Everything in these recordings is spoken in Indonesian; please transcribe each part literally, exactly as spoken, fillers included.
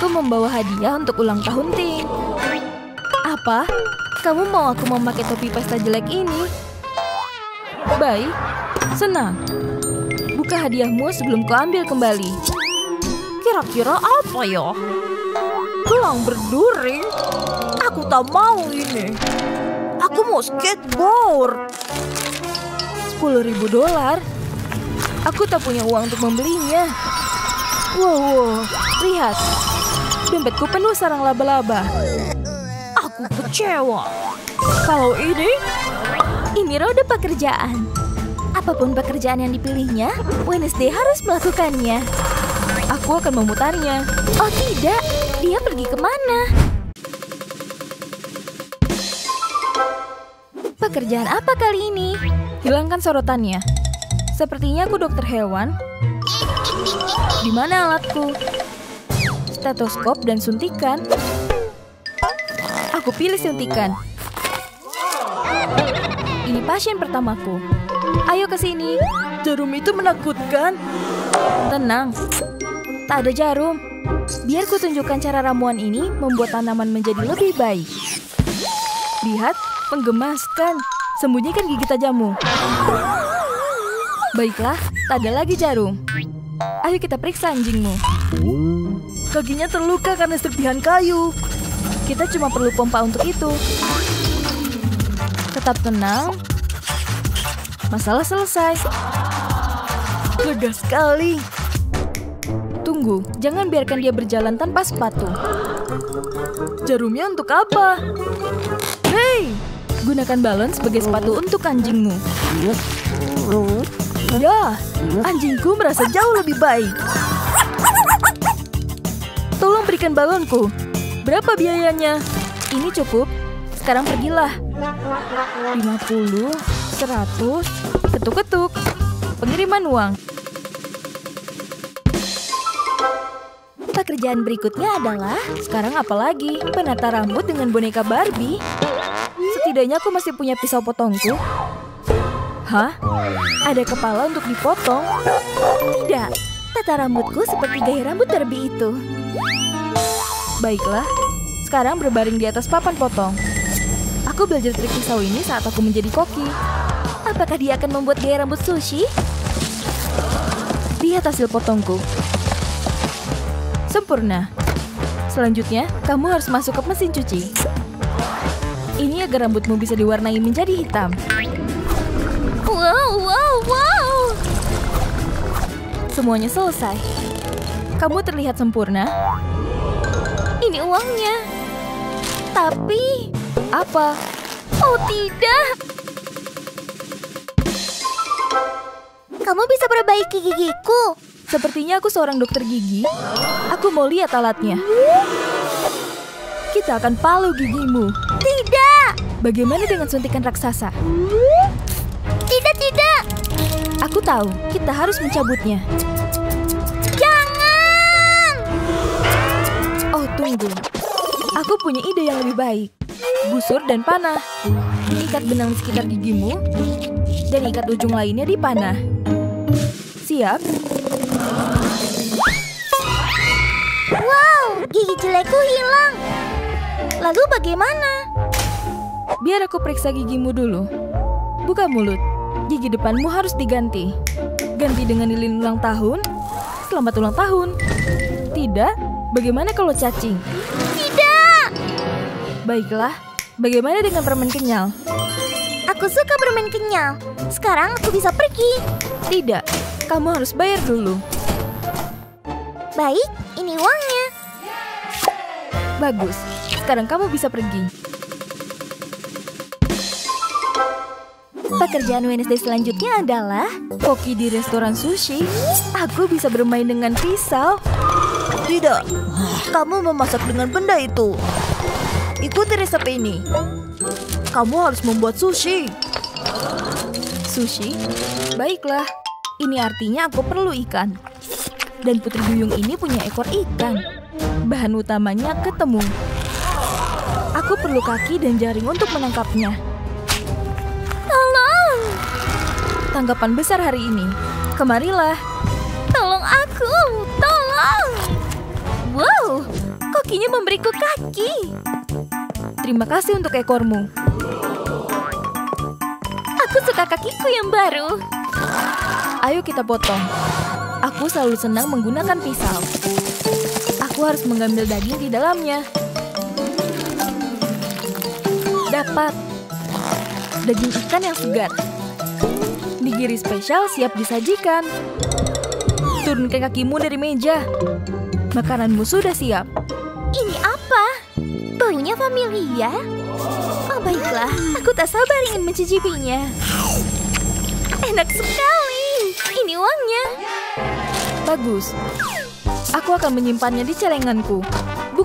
Aku membawa hadiah untuk ulang tahun Ting. Apa? Kamu mau aku memakai topi pesta jelek ini? Baik, senang. Buka hadiahmu sebelum kau ambil kembali. Kira-kira apa ya? Gelang berduri? Aku tak mau ini. Aku mau skateboard. Sepuluh ribu dolar. Aku tak punya uang untuk membelinya. Wow, wow, lihat. Dompetku penuh sarang laba-laba. Aku kecewa. Kalau ini, ini roda pekerjaan. Apapun pekerjaan yang dipilihnya, Wednesday harus melakukannya. Aku akan memutarnya. Oh tidak, dia pergi kemana? Pekerjaan apa kali ini? Hilangkan sorotannya. Sepertinya aku dokter hewan. Di mana alatku? Stetoskop dan suntikan. Aku pilih suntikan. Ini pasien pertamaku. Ayo ke sini. Jarum itu menakutkan. Tenang. Tak ada jarum. Biar ku tunjukkan cara ramuan ini membuat tanaman menjadi lebih baik. Lihat, menggemaskan. Sembunyikan gigi tajammu. Baiklah, tak ada lagi jarum. Ayo kita periksa anjingmu. Kakinya terluka karena serpihan kayu. Kita cuma perlu pompa untuk itu. Tetap tenang. Masalah selesai. Lega sekali. Tunggu, jangan biarkan dia berjalan tanpa sepatu. Jarumnya untuk apa? Hei, gunakan balon sebagai sepatu untuk anjingmu. Ya, anjingku merasa jauh lebih baik. Tolong berikan balonku. Berapa biayanya? Ini cukup. Sekarang pergilah. lima puluh, seratus, ketuk-ketuk. Pengiriman uang. Pekerjaan berikutnya adalah, sekarang apa lagi? Penata rambut dengan boneka Barbie. Setidaknya aku masih punya pisau potongku. Hah? Ada kepala untuk dipotong? Tidak. Tata rambutku seperti gaya rambut Barbie itu. Baiklah. Sekarang berbaring di atas papan potong. Aku belajar trik pisau ini saat aku menjadi koki. Apakah dia akan membuat gaya rambut sushi? Lihat hasil potongku. Sempurna. Selanjutnya, kamu harus masuk ke mesin cuci. Ini agar rambutmu bisa diwarnai menjadi hitam. Wow, wow, wow. Semuanya selesai. Kamu terlihat sempurna. Ini uangnya. Tapi, apa? Oh tidak. Kamu bisa perbaiki gigiku. Sepertinya aku seorang dokter gigi. Aku mau lihat alatnya. Kita akan palu gigimu. Tidak. Bagaimana dengan suntikan raksasa? Tidak, tidak. Aku tahu, kita harus mencabutnya. Jangan! Oh, tunggu. Aku punya ide yang lebih baik. Busur dan panah. Ikat benang di sekitar gigimu, dan ikat ujung lainnya di panah. Siap? Wow, gigi jelekku hilang. Lalu bagaimana? Biar aku periksa gigimu dulu. Buka mulut. Gigi depanmu harus diganti. Ganti dengan lilin ulang tahun. Selamat ulang tahun. Tidak? Bagaimana kalau cacing? Tidak! Baiklah. Bagaimana dengan permen kenyal? Aku suka permen kenyal. Sekarang aku bisa pergi. Tidak. Kamu harus bayar dulu. Baik, ini uangnya. Bagus. Sekarang kamu bisa pergi. Pekerjaan Wednesday selanjutnya adalah koki di restoran sushi. Aku bisa bermain dengan pisau. Tidak, kamu memasak dengan benda itu. Ikuti resep ini. Kamu harus membuat sushi. Sushi? Baiklah. Ini artinya aku perlu ikan. Dan putri duyung ini punya ekor ikan. Bahan utamanya ketemu. Aku perlu kaki dan jaring untuk menangkapnya. Tolong! Tanggapan besar hari ini. Kemarilah. Tolong aku! Tolong! Wow! Kakinya memberiku kaki. Terima kasih untuk ekormu. Aku suka kakiku yang baru. Ayo kita potong. Aku selalu senang menggunakan pisau. Aku harus mengambil daging di dalamnya. Dapat. Daging ikan yang segar. Nigiri spesial siap disajikan. Turunkan kakimu dari meja. Makananmu sudah siap. Ini apa? Baunya familiar? Oh baiklah, aku tak sabar ingin mencicipinya. Enak sekali. Ini uangnya. Bagus. Aku akan menyimpannya di celenganku. Buk.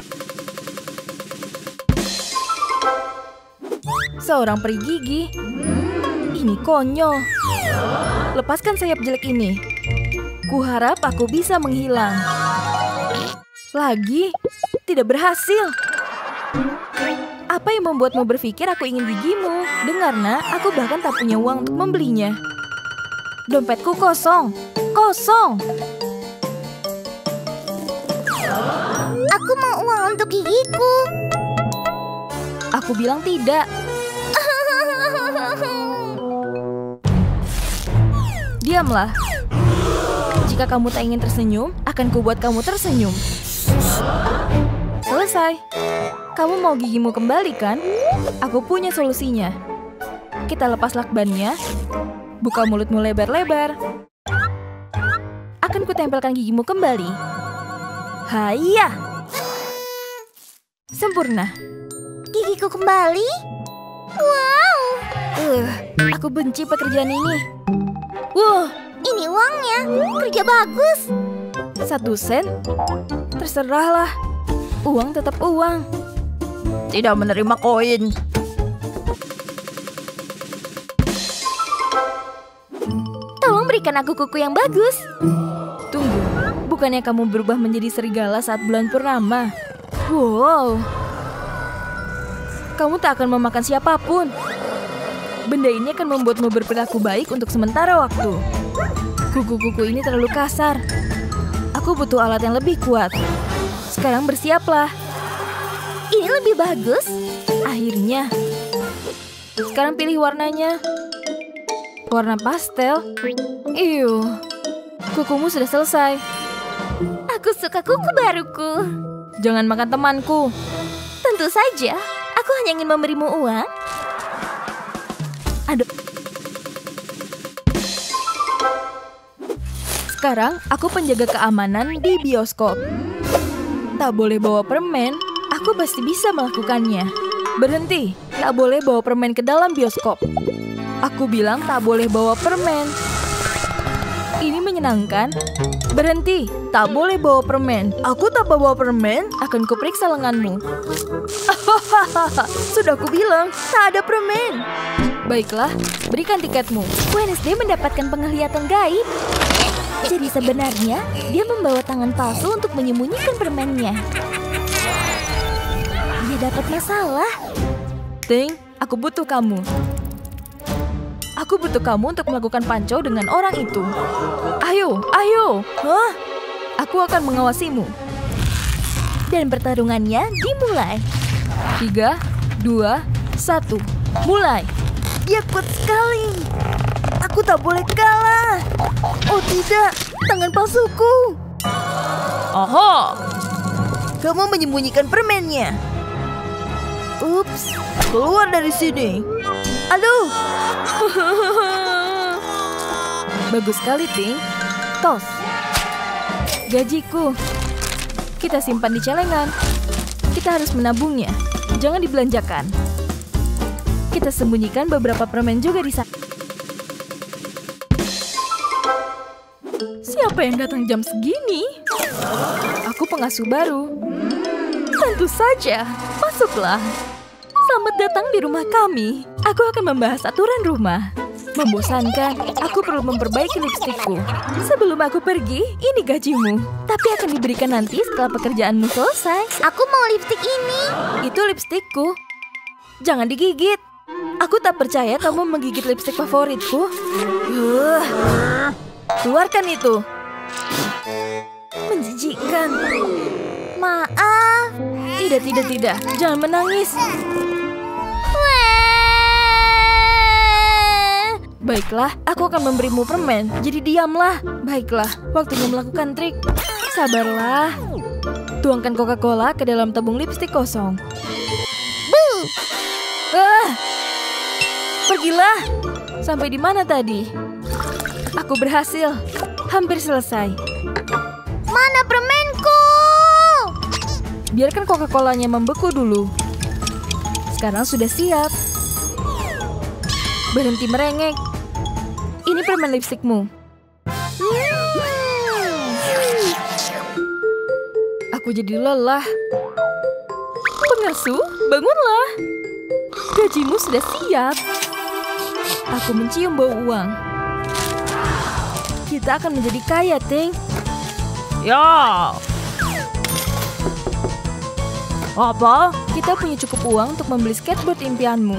Seorang peri gigi. Ini konyol. Lepaskan sayap jelek ini. Kuharap aku bisa menghilang. Lagi? Tidak berhasil. Apa yang membuatmu berpikir aku ingin gigimu? Dengarnya, aku bahkan tak punya uang untuk membelinya. Dompetku kosong. Kosong. Aku mau uang untuk gigiku. Aku bilang tidak. Diamlah. Jika kamu tak ingin tersenyum, akan kubuat kamu tersenyum. Selesai. Kamu mau gigimu kembali, kan? Aku punya solusinya. Kita lepas lakbannya. Buka mulutmu lebar-lebar. Akan kutempelkan gigimu kembali. Haiya! Sempurna. Gigiku kembali? Wow! Uh, aku benci pekerjaan ini. Wow! Ini uangnya. Kerja bagus. Satu sen? Terserahlah. Uang tetap uang. Tidak menerima koin. Tolong berikan aku kuku yang bagus. Tunggu, bukannya kamu berubah menjadi serigala saat bulan purnama? Wow. Kamu tak akan memakan siapapun. Benda ini akan membuatmu berperilaku baik untuk sementara waktu. Kuku-kuku ini terlalu kasar. Aku butuh alat yang lebih kuat. Sekarang bersiaplah. Ini lebih bagus. Akhirnya. Sekarang pilih warnanya. Warna pastel. Iuh. Kukumu sudah selesai. Aku suka kuku baruku. Jangan makan temanku. Tentu saja. Aku hanya ingin memberimu uang. Aduh. Sekarang aku penjaga keamanan di bioskop. Tak boleh bawa permen. Aku pasti bisa melakukannya. Berhenti. Tak boleh bawa permen ke dalam bioskop. Aku bilang tak boleh bawa permen. Ini menyenangkan. Berhenti. Tak boleh bawa permen. Aku tak bawa permen. Akan kuperiksa lenganmu. Sudah aku bilang, tak ada permen. Baiklah, berikan tiketmu. Wednesday mendapatkan penglihatan gaib. Jadi sebenarnya, dia membawa tangan palsu untuk menyembunyikan permennya. Dia dapat masalah. Ting, aku butuh kamu. Aku butuh kamu untuk melakukan pancau dengan orang itu. Ayo, ayo. Hah? Aku akan mengawasimu. Dan pertarungannya dimulai. Tiga, dua, satu. Mulai. Dia kuat sekali. Aku tak boleh kalah. Oh tidak, tangan palsuku. Aha. Kamu menyembunyikan permennya. Ups, keluar dari sini. Aduh. Bagus sekali, Ting. Tos. Gajiku. Kita simpan di celengan. Kita harus menabungnya. Jangan dibelanjakan. Kita sembunyikan beberapa permen juga di sana. Siapa yang datang jam segini? Aku pengasuh baru. Tentu saja, masuklah. Selamat datang di rumah kami. Aku akan membahas aturan rumah. Membosankan, aku perlu memperbaiki lipstikku. Sebelum aku pergi, ini gajimu. Tapi akan diberikan nanti setelah pekerjaanmu selesai. Aku mau lipstik ini. Itu lipstikku. Jangan digigit. Aku tak percaya kamu menggigit lipstik favoritku. Uh, keluarkan itu. Menjijikkan. Maaf. Tidak, tidak, tidak. Jangan menangis. Baiklah, aku akan memberimu permen. Jadi diamlah. Baiklah, waktunya melakukan trik. Sabarlah. Tuangkan Coca-Cola ke dalam tabung lipstik kosong. Buh! Ah! Pergilah. Sampai di mana tadi? Aku berhasil. Hampir selesai. Mana permenku? Biarkan Coca-Colanya membeku dulu. Sekarang sudah siap. Berhenti merengek. Ini permen lipstikmu. Aku jadi lelah. Pengasuh, bangunlah. Gajimu sudah siap. Aku mencium bau uang. Kita akan menjadi kaya, Ting. Ya. Apa? Kita punya cukup uang untuk membeli skateboard impianmu.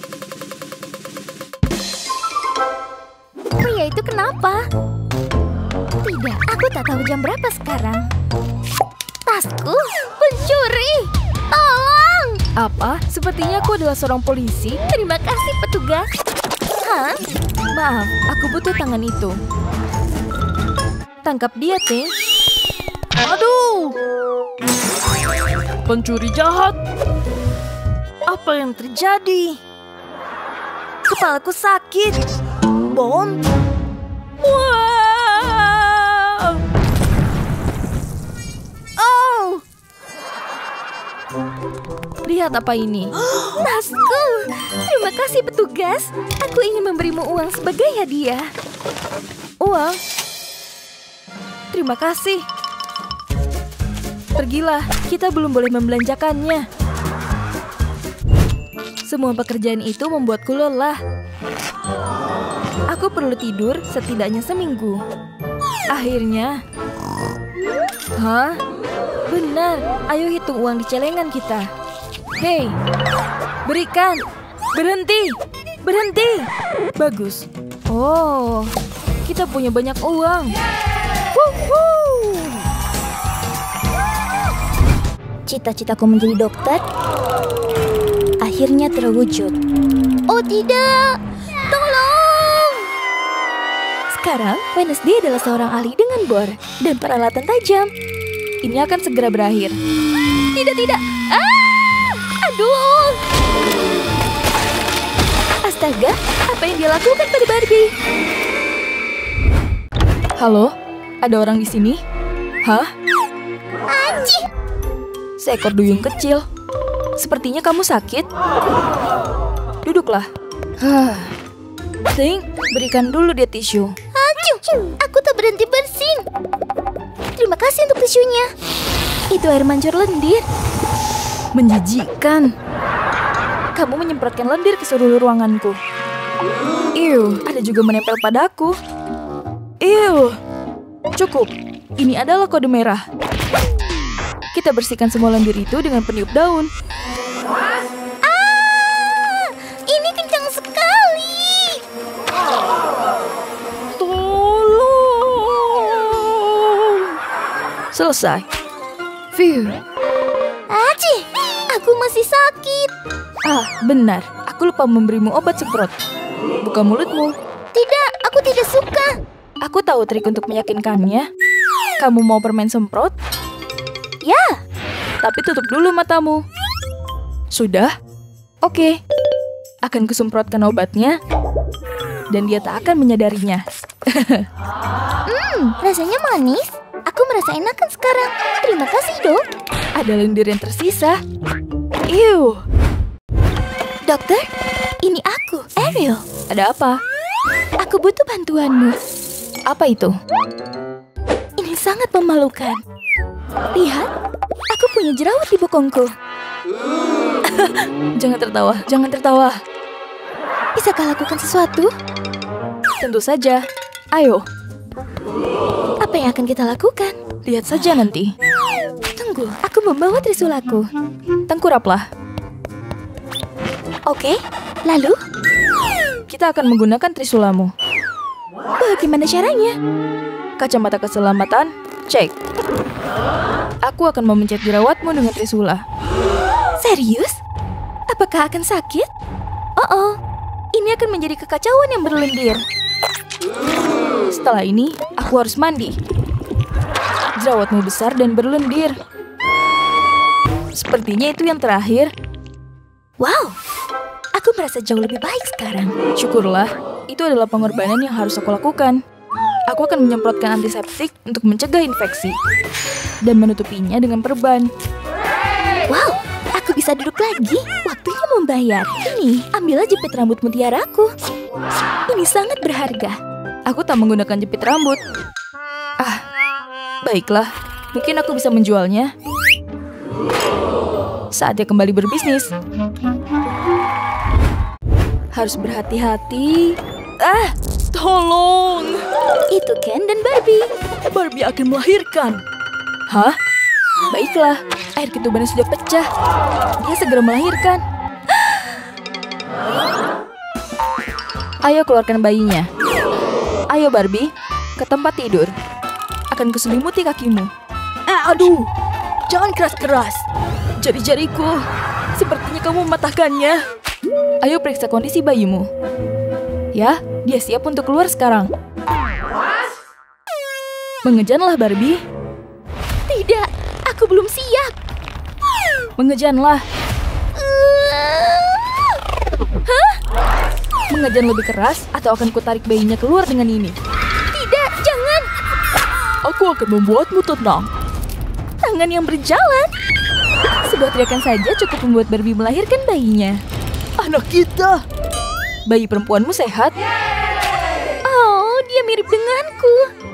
Pria itu kenapa? Tidak, aku tak tahu jam berapa sekarang. Tasku, pencuri! Tolong! Apa? Sepertinya aku adalah seorang polisi. Terima kasih, petugas. Hah? Maaf, aku butuh tangan itu. Tangkap dia, Ting. Aduh! Pencuri jahat. Apa yang terjadi? Kepalaku sakit. Bom. Wow! Oh! Lihat apa ini. Tasku! Terima kasih, petugas. Aku ingin memberimu uang sebagai hadiah. Uang? Terima kasih. Pergilah, kita belum boleh membelanjakannya. Semua pekerjaan itu membuatku lelah. Aku perlu tidur setidaknya seminggu. Akhirnya... Hah? Benar, ayo hitung uang di celengan kita. Hei, berikan. Berhenti, berhenti. Bagus. Oh, kita punya banyak uang. Wuhuu. Cita-citaku menjadi dokter akhirnya terwujud. Oh tidak, tolong! Sekarang, Wednesday adalah seorang ahli dengan bor dan peralatan tajam. Ini akan segera berakhir. Tidak, tidak. Ah! Aduh! Astaga, apa yang dia lakukan pada Barbie? Halo, ada orang di sini? Hah? Anjing! Seekor duyung kecil. Sepertinya kamu sakit. Duduklah. Hah. Ting, berikan dulu dia tisu. Aduh, aku tak berhenti bersin. Terima kasih untuk tisunya. Itu air mancur lendir. Menjijikkan. Kamu menyemprotkan lendir ke seluruh ruanganku. Iu, ada juga menempel padaku. Iu. Cukup. Ini adalah kode merah. Kita bersihkan semua lendir itu dengan peniup daun. Ah, ini kencang sekali. Tolong. Selesai. Phew. Aji, aku masih sakit. Ah, benar. Aku lupa memberimu obat semprot. Buka mulutmu. Tidak, aku tidak suka. Aku tahu trik untuk meyakinkannya. Kamu mau permen semprot? Ya. Tapi tutup dulu matamu. Sudah? Oke. Akan kusemprotkan obatnya. Dan dia tak akan menyadarinya. Hmm, rasanya manis. Aku merasa enakan sekarang. Terima kasih, Dok. Ada lendir yang tersisa. Iu. Dokter, ini aku, Ariel. Ada apa? Aku butuh bantuanmu. Apa itu? Ini sangat memalukan. Lihat, aku punya jerawat di bokongku. Jangan tertawa, jangan tertawa. Bisakah lakukan sesuatu? Tentu saja. Ayo. Apa yang akan kita lakukan? Lihat saja nanti. Tunggu, aku membawa trisulaku. Tengkuraplah. Oke, lalu? Kita akan menggunakan trisulamu. Bagaimana caranya? Kacamata keselamatan, cek. Aku akan memencet jerawatmu dengan trisula. Serius? Apakah akan sakit? Oh, oh, ini akan menjadi kekacauan yang berlendir. Setelah ini, aku harus mandi. Jerawatmu besar dan berlendir. Sepertinya itu yang terakhir. Wow, aku merasa jauh lebih baik sekarang. Syukurlah, itu adalah pengorbanan yang harus aku lakukan. Aku akan menyemprotkan antiseptik untuk mencegah infeksi dan menutupinya dengan perban. Wow, aku bisa duduk lagi. Waktunya membayar. Ini, ambillah jepit rambut mutiaraku. Ini sangat berharga. Aku tak menggunakan jepit rambut. Ah, baiklah. Mungkin aku bisa menjualnya. Saatnya kembali berbisnis. Harus berhati-hati. Ah, tolong. Itu Ken dan Barbie. Barbie akan melahirkan. Hah? Baiklah, air ketubannya sudah pecah. Dia segera melahirkan. Ayo keluarkan bayinya. Ayo Barbie, ke tempat tidur. Akan kuselimuti kakimu. Eh, aduh, jangan keras-keras. Jari-jariku, sepertinya kamu mematahkannya. Ayo periksa kondisi bayimu. Ya, dia siap untuk keluar sekarang. Mengejanlah Barbie. Tidak, aku belum siap. Mengejanlah. Hah? Mengejan lebih keras atau akan kutarik bayinya keluar dengan ini? Tidak, jangan. Aku akan membuatmu tenang. Tangan yang berjalan. Sebuah teriakan saja cukup membuat Barbie melahirkan bayinya. Anak kita. Bayi perempuanmu sehat? Oh, dia mirip denganku.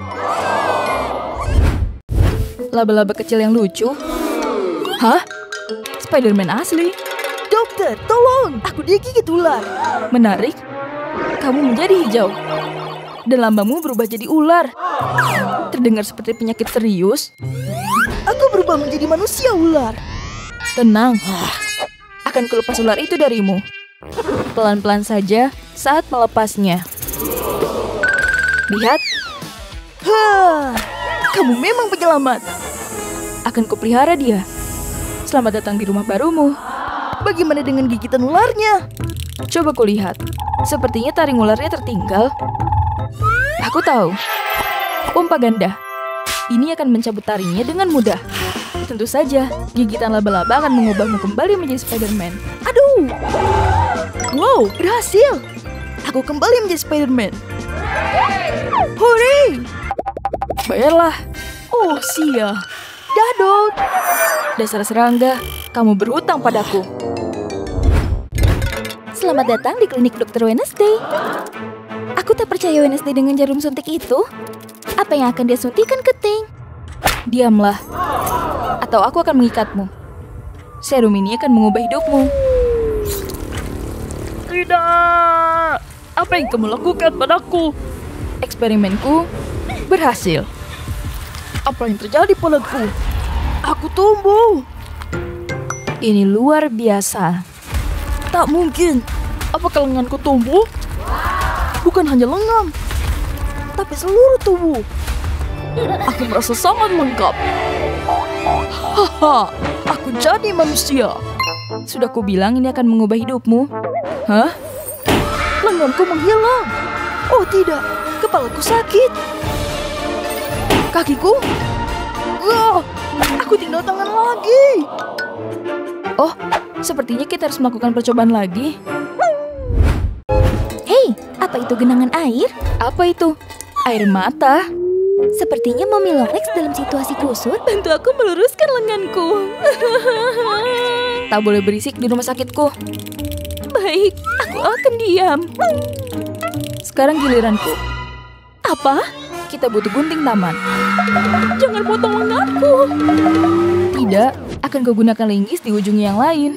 Laba-laba kecil yang lucu. Hah? Spider-Man asli? Dokter, tolong! Aku digigit ular. Menarik. Kamu menjadi hijau. Dan lambamu berubah jadi ular. Terdengar seperti penyakit serius. Aku berubah menjadi manusia ular. Tenang. Akan kulepas ular itu darimu. Pelan-pelan saja saat melepasnya. Lihat. Hah, kamu memang penyelamat. Akan kupelihara dia. Selamat datang di rumah barumu. Bagaimana dengan gigitan ularnya? Coba kulihat. Sepertinya taring ularnya tertinggal. Aku tahu. Pompa ganda. Ini akan mencabut taringnya dengan mudah. Tentu saja, gigitan laba-laba akan mengubahmu kembali menjadi Spider-Man. Aduh! Wow, berhasil! Aku kembali menjadi Spider-Man. Hore! Bayarlah. Oh, sia. Dadok. Dasar serangga, kamu berhutang padaku. Selamat datang di klinik dokter Wednesday. Aku tak percaya Wednesday dengan jarum suntik itu. Apa yang akan dia suntikan ke Ting? Diamlah. Atau aku akan mengikatmu. Serum ini akan mengubah hidupmu. Tidak! Apa yang kamu lakukan padaku? Eksperimenku berhasil. Apa yang terjadi padaku? Aku tumbuh. Ini luar biasa. Tak mungkin. Apakah lenganku tumbuh? Bukan hanya lengan, tapi seluruh tubuh. Aku merasa sangat lengkap. Haha, aku jadi manusia. Sudah kubilang ini akan mengubah hidupmu. Hah? Lenganku menghilang. Oh tidak, kepalaku sakit. Kakiku? Oh, aku tinggal tangan lagi. Oh, sepertinya kita harus melakukan percobaan lagi. Hei, apa itu genangan air? Apa itu? Air mata? Sepertinya Mommy Lorex dalam situasi kusut. Bantu aku meluruskan lenganku. Tak boleh berisik di rumah sakitku. Baik, aku akan diam. Sekarang giliranku. Apa? Kita butuh gunting taman. Jangan potong lenganku. Tidak, akan kugunakan linggis di ujungnya yang lain.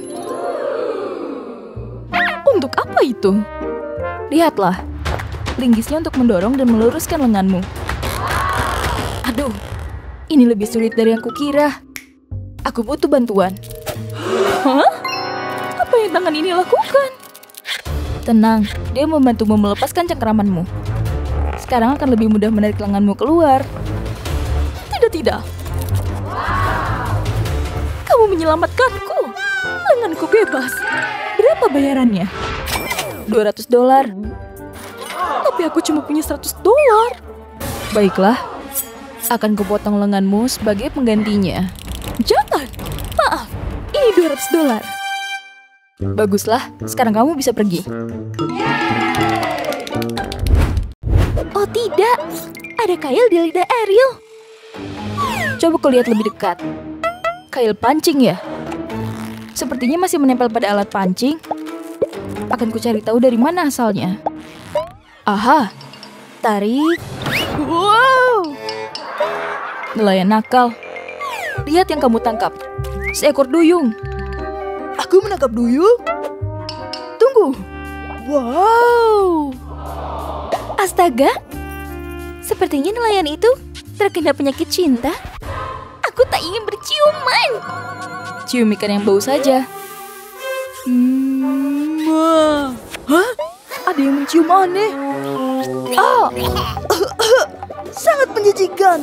Untuk apa itu? Lihatlah. Linggisnya untuk mendorong dan meluruskan lenganmu. Aduh, ini lebih sulit dari yang kukira. Aku butuh bantuan. Hah? Apa yang tangan ini lakukan? Tenang, dia membantumu melepaskan cengkeramanmu. Sekarang akan lebih mudah menarik lenganmu keluar. Tidak, tidak. Kamu menyelamatkanku. Lenganku bebas. Berapa bayarannya? dua ratus dolar. Tapi aku cuma punya seratus dolar. Baiklah, akan kupotong lenganmu sebagai penggantinya. Jangan, maaf, ini dua ratus dolar. Baguslah, sekarang kamu bisa pergi. Oh tidak, ada kail di lidah Ariel. Coba kau lihat lebih dekat. Kail pancing ya? Sepertinya masih menempel pada alat pancing. Akan ku cari tahu dari mana asalnya. Aha, tarik. Wow! Nelayan nakal. Lihat yang kamu tangkap. Seekor duyung. Aku menangkap duyung? Tunggu. Wow! Astaga, sepertinya nelayan itu terkena penyakit cinta. Aku tak ingin berciuman. Cium ikan yang bau saja. Hmm, wah. Hah? Ada yang mencium aneh. Ah, sangat menjijikan.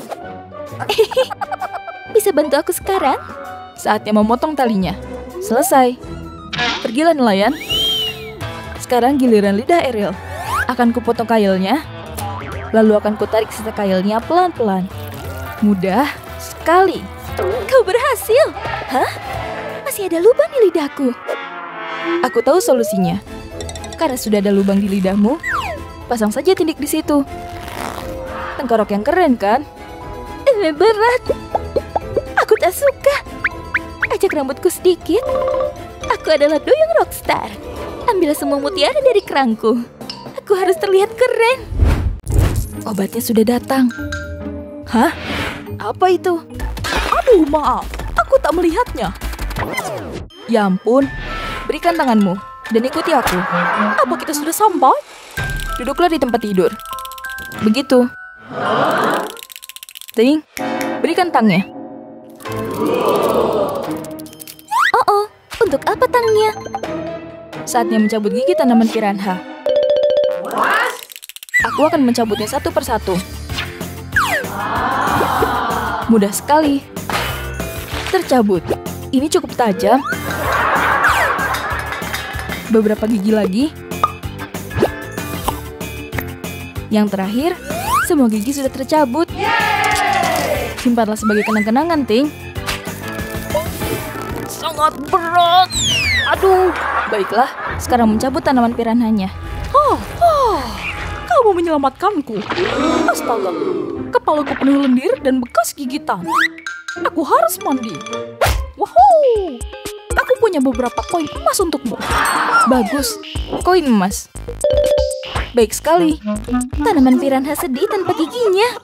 Bisa bantu aku sekarang? Saatnya memotong talinya. Selesai. Pergilah nelayan. Sekarang giliran lidah Ariel. Akan kupotong kailnya. Lalu akan kutarik sisa kailnya pelan-pelan. Mudah sekali. Kau berhasil. Hah? Masih ada lubang di lidahku. Aku tahu solusinya. Karena sudah ada lubang di lidahmu, pasang saja tindik di situ. Tengkorok yang keren kan? Eh, berat. Aku tak suka. Ajak rambutku sedikit. Aku adalah duyung rockstar. Ambil semua mutiara dari kerangku. Aku harus terlihat keren. Obatnya sudah datang. Hah? Apa itu? Aduh, maaf. Aku tak melihatnya. Ya ampun. Berikan tanganmu dan ikuti aku. Apa kita sudah sampai? Duduklah di tempat tidur. Begitu. Ting, berikan tangnya. Oh, oh. Untuk apa tangnya? Saatnya mencabut gigi tanaman piranha. Aku akan mencabutnya satu persatu. Mudah sekali. Tercabut. Ini cukup tajam. Beberapa gigi lagi. Yang terakhir, semua gigi sudah tercabut. Simpanlah sebagai kenang-kenangan, Ting. Sangat berat. Aduh. Baiklah, sekarang mencabut tanaman piranhanya. Oh, oh. Kamu menyelamatkanku. Astaga, kepalaku penuh lendir dan bekas gigitan. Aku harus mandi. Wow, aku punya beberapa koin emas untukmu. Bagus, koin emas. Baik sekali. Tanaman piranha sedih tanpa giginya.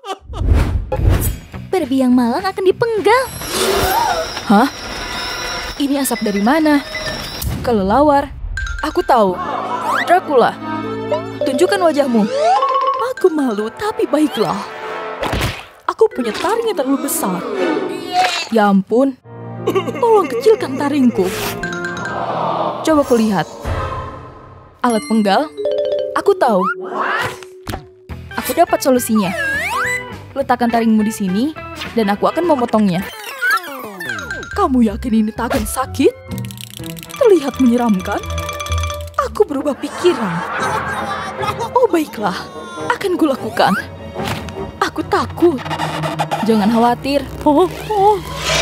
Berbiang malang akan dipenggal. Hah? Ini asap dari mana? Kelelawar. Aku tahu. Dracula. Tunjukkan wajahmu. Aku malu, tapi baiklah. Aku punya taring yang terlalu besar. Ya ampun. Tolong kecilkan taringku. Coba kulihat. Alat penggal. Aku tahu. Aku dapat solusinya. Letakkan taringmu di sini, dan aku akan memotongnya. Kamu yakin ini tak akan sakit? Terlihat menyeramkan. Aku berubah pikiran. Oh baiklah, akan kulakukan. Aku takut. Jangan khawatir. Oh, oh.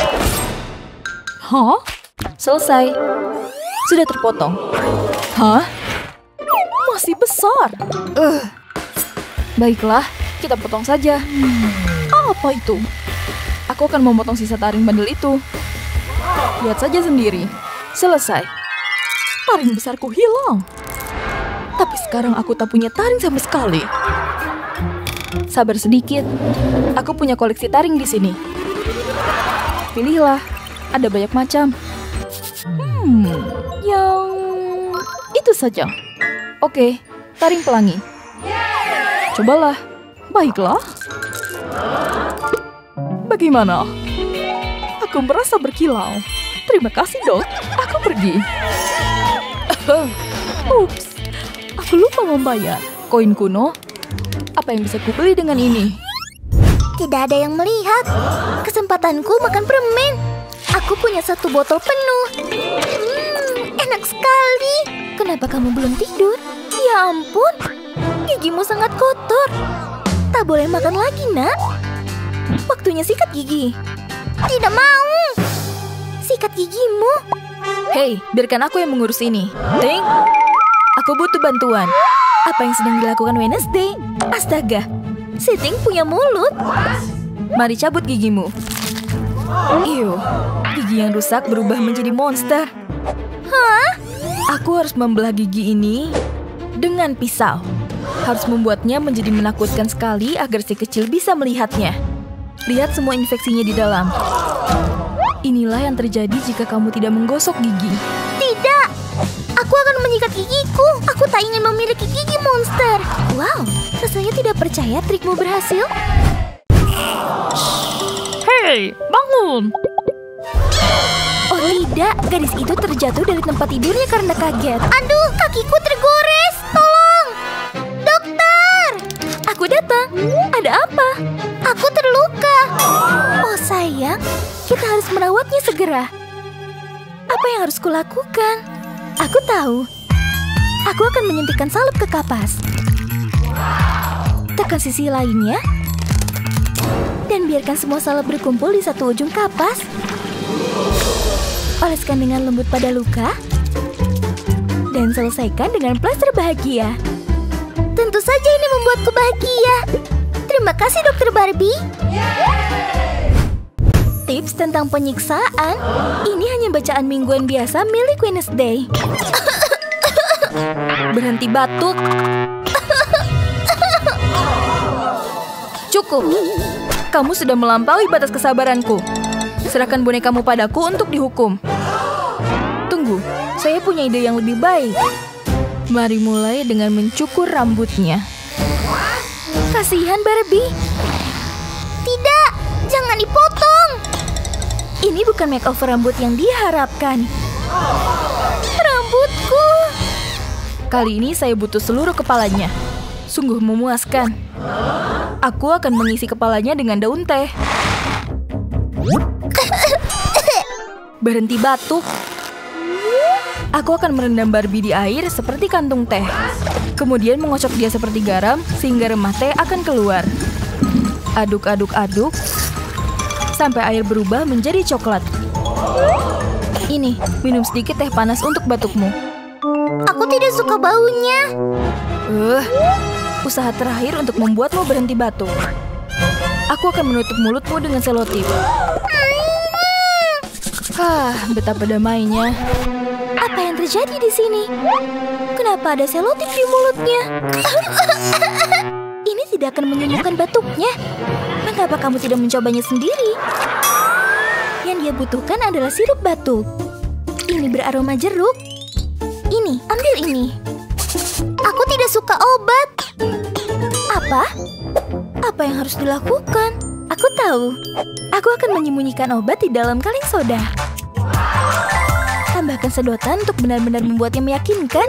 Hah? Selesai. Sudah terpotong. Hah? Masih besar. Uh. Baiklah, kita potong saja. Apa itu? Aku akan memotong sisa taring bandel itu. Lihat saja sendiri. Selesai. Taring besarku hilang. Tapi sekarang aku tak punya taring sama sekali. Sabar sedikit. Aku punya koleksi taring di sini. Pilihlah. Ada banyak macam. Hmm, yang itu saja. Oke, taring pelangi. Cobalah. Baiklah. Bagaimana? Aku merasa berkilau. Terima kasih, Dok. Aku pergi. Ups, aku lupa membayar. Koin kuno? Apa yang bisa kubeli dengan ini? Tidak ada yang melihat. Kesempatanku makan permen. Aku Aku punya satu botol penuh. Hmm, enak sekali. Kenapa kamu belum tidur? Ya ampun, gigimu sangat kotor. Tak boleh makan lagi, nak. Waktunya sikat gigi. Tidak mau. Sikat gigimu. Hei, biarkan aku yang mengurus ini. Ting, aku butuh bantuan. Apa yang sedang dilakukan Wednesday? Astaga, si Ting punya mulut. Mari cabut gigimu. Iu, gigi yang rusak berubah menjadi monster. Hah? Aku harus membelah gigi ini dengan pisau. Harus membuatnya menjadi menakutkan sekali agar si kecil bisa melihatnya. Lihat semua infeksinya di dalam. Inilah yang terjadi jika kamu tidak menggosok gigi. Tidak. Aku akan menyikat gigiku. Aku tak ingin memiliki gigi monster. Wow, rasanya tidak percaya trikmu berhasil. Hei, bangun! Oh tidak, gadis itu terjatuh dari tempat tidurnya karena kaget. Aduh, kakiku tergores. Tolong! Dokter! Aku datang. Ada apa? Aku terluka. Oh sayang, kita harus merawatnya segera. Apa yang harus kulakukan? Aku tahu. Aku akan menyuntikkan salep ke kapas. Tekan sisi lainnya. Dan biarkan semua salep berkumpul di satu ujung kapas. Oleskan dengan lembut pada luka. Dan selesaikan dengan plaster bahagia. Tentu saja ini membuatku bahagia. Terima kasih, Dokter Barbie. Tips tentang penyiksaan. Ini hanya bacaan mingguan biasa milik Wednesday. Berhenti batuk. Cukup. Kamu sudah melampaui batas kesabaranku. Serahkan bonekamu padaku untuk dihukum. Tunggu, saya punya ide yang lebih baik. Mari mulai dengan mencukur rambutnya. Kasihan Barbie. Tidak, jangan dipotong. Ini bukan makeover rambut yang diharapkan. Rambutku. Kali ini saya butuh seluruh kepalanya. Sungguh memuaskan. Aku akan mengisi kepalanya dengan daun teh. Berhenti batuk. Aku akan merendam Barbie di air seperti kantung teh. Kemudian mengocok dia seperti garam sehingga remah teh akan keluar. Aduk-aduk-aduk sampai air berubah menjadi coklat. Ini, minum sedikit teh panas untuk batukmu. Aku tidak suka baunya. Uh, usaha terakhir untuk membuatmu berhenti batuk. Aku akan menutup mulutmu dengan selotip. Hah, betapa damainya. Apa yang terjadi di sini? Kenapa ada selotip di mulutnya? Ini tidak akan menyembuhkan batuknya. Mengapa kamu tidak mencobanya sendiri? Yang dia butuhkan adalah sirup batuk. Ini beraroma jeruk. Ini, ambil ini. Aku tidak suka obat. Apa? Apa yang harus dilakukan? Aku tahu. Aku akan menyembunyikan obat di dalam kaleng soda. Tambahkan sedotan untuk benar-benar membuatnya meyakinkan.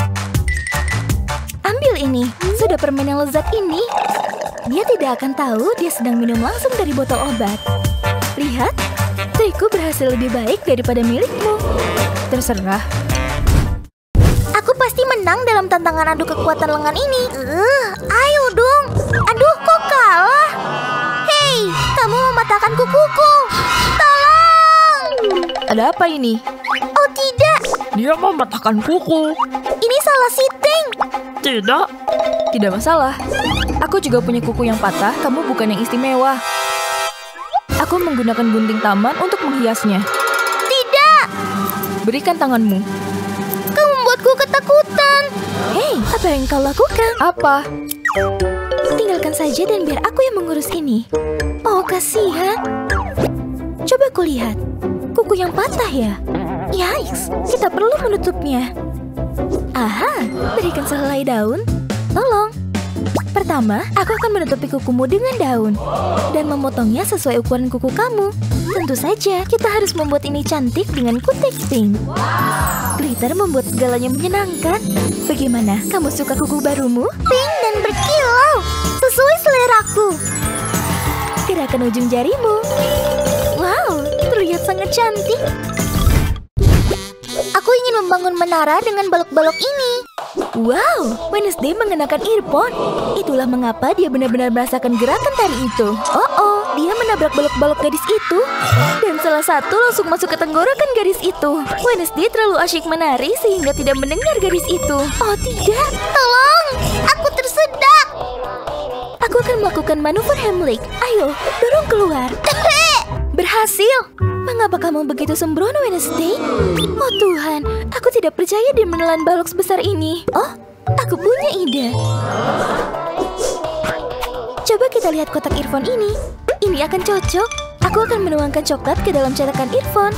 Ambil ini, soda permen yang lezat ini. Dia tidak akan tahu dia sedang minum langsung dari botol obat. Lihat, trikku berhasil lebih baik daripada milikmu. Terserah. Aku pasti menang dalam tantangan adu kekuatan lengan ini. Uh, ayo dong. Aduh, kok kalah? Hei, kamu mematahkan kukuku. Tolong! Ada apa ini? Oh tidak, Dia mematahkan kuku. ini salah si Ting. Tidak. Tidak masalah. Aku juga punya kuku yang patah, kamu bukan yang istimewa. Aku menggunakan gunting taman untuk menghiasnya. Tidak, Berikan tanganmu. kamu membuatku ketakutan. Hei, apa yang kau lakukan? Apa? Tinggalkan saja dan biar aku yang mengurus ini. Oh, kasihan. Coba kulihat. Kuku yang patah ya? Yikes, kita perlu menutupnya. Aha, berikan sehelai daun. Tolong. Pertama, aku akan menutupi kukumu dengan daun dan memotongnya sesuai ukuran kuku kamu. Tentu saja, kita harus membuat ini cantik dengan kutek pink. Glitter membuat segalanya menyenangkan. Bagaimana? Kamu suka kuku barumu? Pink dan berkilau, sesuai seleraku. Gerakan ujung jarimu. Wow, terlihat sangat cantik. Aku ingin membangun menara dengan balok-balok ini. Wow, Wednesday mengenakan earphone. Itulah mengapa dia benar-benar merasakan gerakan tari itu. Oh, oh, dia menabrak balok-balok gadis itu. Dan salah satu langsung masuk ke tenggorokan gadis itu. Wednesday terlalu asyik menari sehingga tidak mendengar gadis itu. Oh tidak, tolong, aku tersedak. Aku akan melakukan manuver Heimlich. Ayo, dorong keluar. Berhasil. Mengapa kamu begitu sembrono, Wednesday? Oh Tuhan, aku tidak percaya dia menelan balok sebesar ini. Oh, aku punya ide. Coba kita lihat kotak earphone ini. Ini akan cocok. Aku akan menuangkan coklat ke dalam cetakan earphone.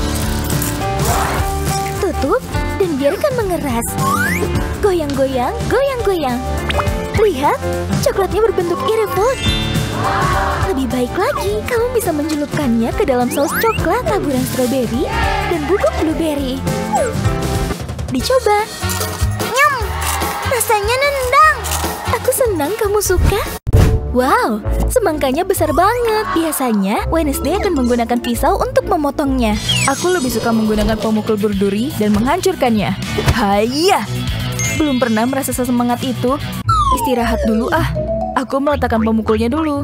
Tutup dan biarkan mengeras. Goyang-goyang, goyang-goyang. Lihat, coklatnya berbentuk earphone. Lebih baik lagi, kamu bisa mencelupkannya ke dalam saus coklat taburan stroberi dan bubuk blueberry. Dicoba. Nyam, rasanya nendang. Aku senang kamu suka. Wow, semangkanya besar banget. Biasanya, Wednesday akan menggunakan pisau untuk memotongnya. Aku lebih suka menggunakan pemukul berduri dan menghancurkannya. Hayya! Belum pernah merasa sesemangat itu. Istirahat dulu ah. Aku meletakkan pemukulnya dulu.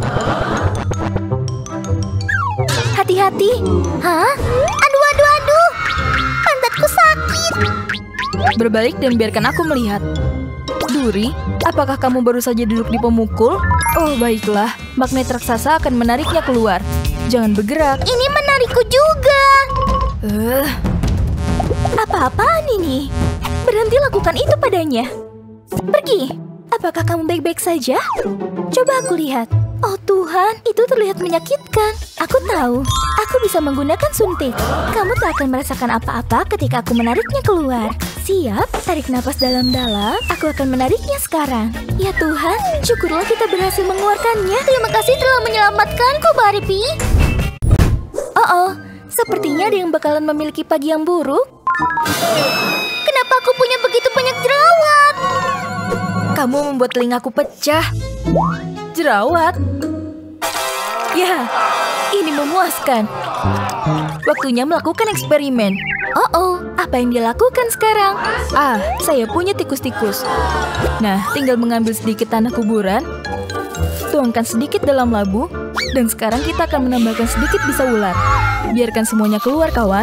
Hati-hati. Hah? Aduh, aduh, aduh. Pantatku sakit. Berbalik dan biarkan aku melihat. Duri, apakah kamu baru saja duduk di pemukul? Oh, baiklah. Magnet raksasa akan menariknya keluar. Jangan bergerak. Ini menarikku juga. Uh. Apa-apaan ini? Berhenti lakukan itu padanya. Pergi. Apakah kamu baik-baik saja? Coba aku lihat. Oh Tuhan, itu terlihat menyakitkan. Aku tahu, aku bisa menggunakan suntik. Kamu tak akan merasakan apa-apa ketika aku menariknya keluar. Siap, tarik napas dalam-dalam. Aku akan menariknya sekarang. Ya Tuhan, syukurlah kita berhasil mengeluarkannya. Terima kasih telah menyelamatkanku, Barbie. Oh, oh, sepertinya ada yang bakalan memiliki pagi yang buruk. Kenapa aku punya begitu banyak jerawat? Kamu membuat telingaku pecah. Jerawat? Ya, ini memuaskan. Waktunya melakukan eksperimen. Oh, oh, apa yang dia lakukan sekarang? Ah, saya punya tikus-tikus. Nah, tinggal mengambil sedikit tanah kuburan, tuangkan sedikit dalam labu, dan sekarang kita akan menambahkan sedikit bisa ular. Biarkan semuanya keluar, kawan.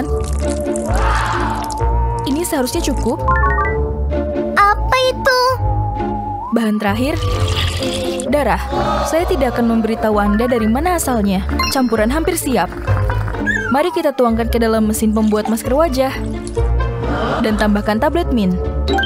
Ini seharusnya cukup. Apa itu? Bahan terakhir, darah. Saya tidak akan memberitahu Anda dari mana asalnya. Campuran hampir siap. Mari kita tuangkan ke dalam mesin pembuat masker wajah. Dan tambahkan tablet mint.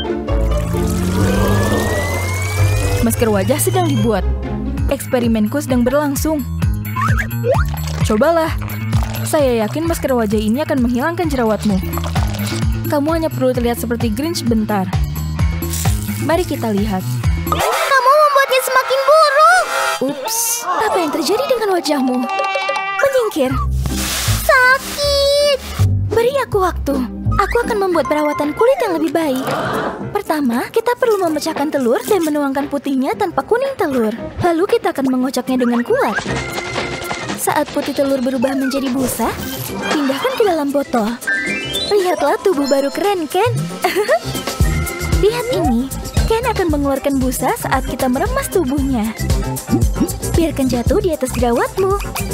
Masker wajah sedang dibuat. Eksperimenku sedang berlangsung. Cobalah. Saya yakin masker wajah ini akan menghilangkan jerawatmu. Kamu hanya perlu terlihat seperti Grinch bentar. Mari kita lihat. Kamu membuatnya semakin buruk. Ups, apa yang terjadi dengan wajahmu? Menyingkir. Sakit. Beri aku waktu. Aku akan membuat perawatan kulit yang lebih baik. Pertama, kita perlu memecahkan telur dan menuangkan putihnya tanpa kuning telur. Lalu kita akan mengocoknya dengan kuat. Saat putih telur berubah menjadi busa, pindahkan ke dalam botol. Lihatlah tubuh baru keren, Ken. Lihat ini. Ken akan mengeluarkan busa saat kita meremas tubuhnya. Biarkan jatuh di atas jerawatmu.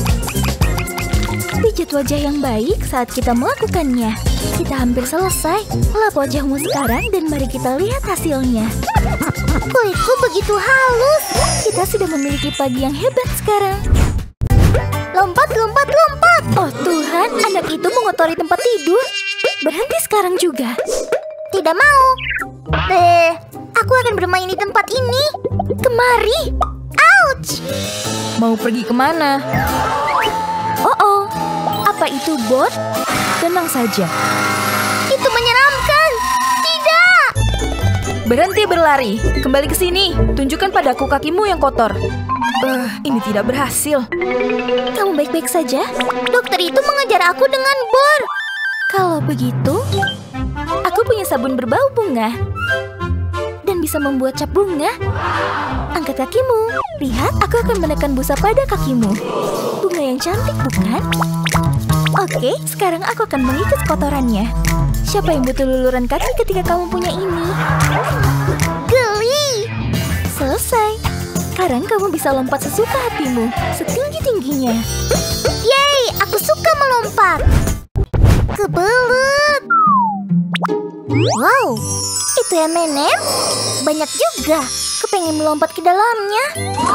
Pijat wajah yang baik saat kita melakukannya. Kita hampir selesai. Lap wajahmu sekarang dan mari kita lihat hasilnya. Kulitku begitu halus. Kita sudah memiliki pagi yang hebat sekarang. Lompat, lompat, lompat. Oh Tuhan, anak itu mengotori tempat tidur. Berhenti sekarang juga. Tidak mau. Eh, aku akan bermain di tempat ini. Kemari. Ouch. Mau pergi kemana? Oh, oh. Apa itu bot? Tenang saja. Itu menyeramkan. Tidak. Berhenti berlari. Kembali ke sini. Tunjukkan padaku kakimu yang kotor. Uh, ini tidak berhasil. Kamu baik-baik saja? Dokter itu mengejar aku dengan bor. Kalau begitu, aku punya sabun berbau bunga. Dan bisa membuat cap bunga. Angkat kakimu. Lihat, aku akan menekan busa pada kakimu. Bunga yang cantik, bukan? Oke, sekarang aku akan mengikis kotorannya. Siapa yang butuh luluran kaki ketika kamu punya ini? Geli! Selesai. Sekarang kamu bisa lompat sesuka hatimu, setinggi-tingginya. Yeay, aku suka melompat. Kebelet. Wow, itu M and M? Banyak juga. Kepengen melompat ke dalamnya.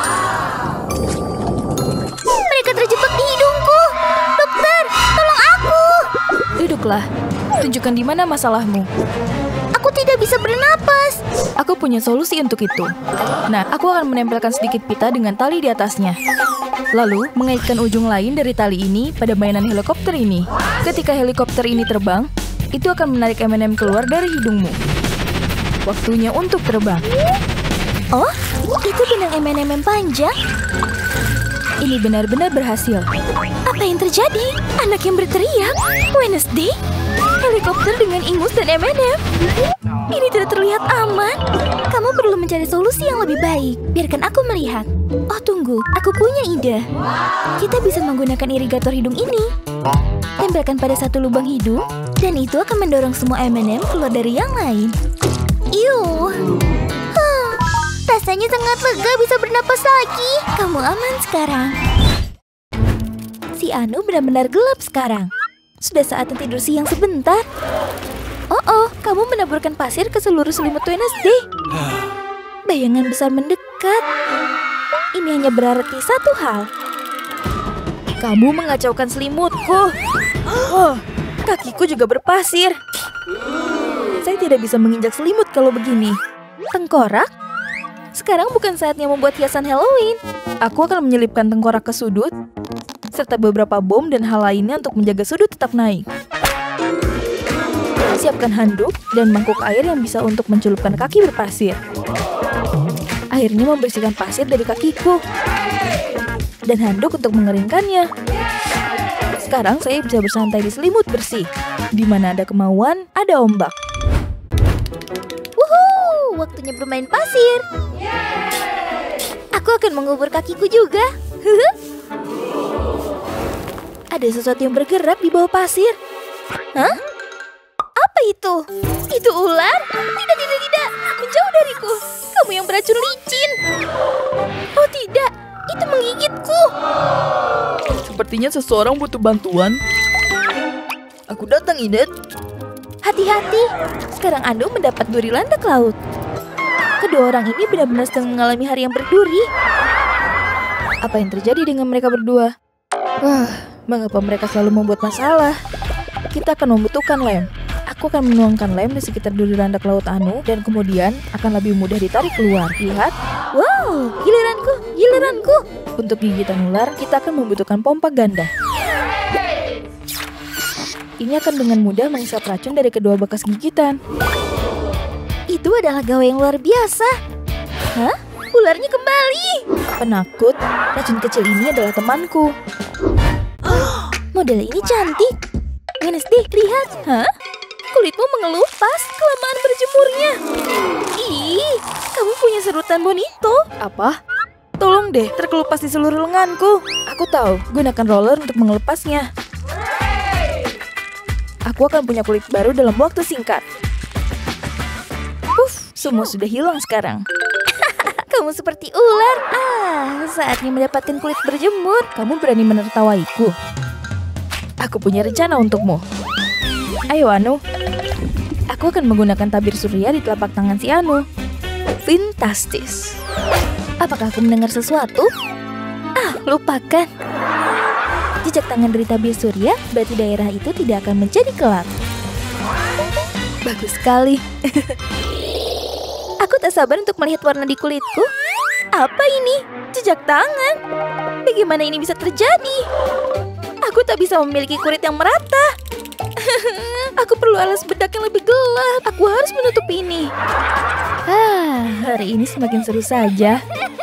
Mereka terjebak di hidungku. Dokter, tolong aku. Duduklah. Tunjukkan di mana masalahmu. Aku tidak bisa bernapas. Aku punya solusi untuk itu. Nah, aku akan menempelkan sedikit pita dengan tali di atasnya. Lalu, mengaitkan ujung lain dari tali ini pada mainan helikopter ini. Ketika helikopter ini terbang, itu akan menarik M and M keluar dari hidungmu. Waktunya untuk terbang. Oh, itu benang M and M yang panjang. Ini benar-benar berhasil. Apa yang terjadi? Anak yang berteriak? Wednesday? Helikopter dengan ingus dan M and M? Ini tidak terlihat aman. Kamu perlu mencari solusi yang lebih baik. Biarkan aku melihat. Oh, tunggu. Aku punya ide. Kita bisa menggunakan irigator hidung ini. Tempelkan pada satu lubang hidung, dan itu akan mendorong semua M and M keluar dari yang lain. Iuh. Huh, rasanya sangat lega bisa bernapas lagi. Kamu aman sekarang. Si Anu benar-benar gelap sekarang. Sudah saatnya tidur siang sebentar. Oh, oh, kamu menaburkan pasir ke seluruh selimut Wednesday. Bayangan besar mendekat. Ini hanya berarti satu hal. Kamu mengacaukan selimutku. Oh, kakiku juga berpasir. Saya tidak bisa menginjak selimut kalau begini. Tengkorak? Sekarang bukan saatnya membuat hiasan Halloween. Aku akan menyelipkan tengkorak ke sudut, serta beberapa bom dan hal lainnya untuk menjaga sudut tetap naik. Siapkan handuk dan mangkuk air yang bisa untuk mencelupkan kaki berpasir. Airnya membersihkan pasir dari kakiku. Dan handuk untuk mengeringkannya. Sekarang saya bisa bersantai di selimut bersih. Di mana ada kemauan, ada ombak. Wuhuu, waktunya bermain pasir. Aku akan mengubur kakiku juga. Ada sesuatu yang bergerak di bawah pasir. Hah? Apa itu? Itu ular? Tidak, tidak, tidak. Menjauh dariku. Kamu yang beracun licin. Oh tidak, itu menggigitku. Sepertinya seseorang butuh bantuan. Aku datang, Idet. Hati-hati. Sekarang Anu mendapat duri landak laut. Kedua orang ini benar-benar sedang mengalami hari yang berduri. Apa yang terjadi dengan mereka berdua? Wah, mengapa mereka selalu membuat masalah? Kita akan membutuhkan lem. Aku akan menuangkan lem di sekitar duri landak laut Anu dan kemudian akan lebih mudah ditarik keluar. Lihat. Wow, giliranku, giliranku. Untuk gigitan ular, kita akan membutuhkan pompa ganda. Ini akan dengan mudah menghisap racun dari kedua bekas gigitan. Itu adalah gawe yang luar biasa. Hah? Ularnya kembali. Penakut, racun kecil ini adalah temanku. Model ini cantik. Wednesday, lihat. Hah? Kulitmu mengelupas kelamaan berjemurnya. Ih, kamu punya serutan bonito. Apa? Tolong deh, terkelupas di seluruh lenganku. Aku tahu, gunakan roller untuk mengelepasnya. Aku akan punya kulit baru dalam waktu singkat. Uff, semua sudah hilang sekarang. Kamu seperti ular. Ah, saatnya mendapatkan kulit berjemur. Kamu berani menertawaiku. Aku punya rencana untukmu. Ayo, Anu. Aku akan menggunakan tabir surya di telapak tangan si Anu. Fantastis. Apakah aku mendengar sesuatu? Ah, lupakan. Jejak tangan dari tabir surya berarti daerah itu tidak akan menjadi gelap. Bagus sekali. Aku tak sabar untuk melihat warna di kulitku. Apa ini? Jejak tangan. Bagaimana ini bisa terjadi? Aku tak bisa memiliki kulit yang merata. Aku perlu alas bedak yang lebih gelap. Aku harus menutup ini. Ah, hari ini semakin seru saja.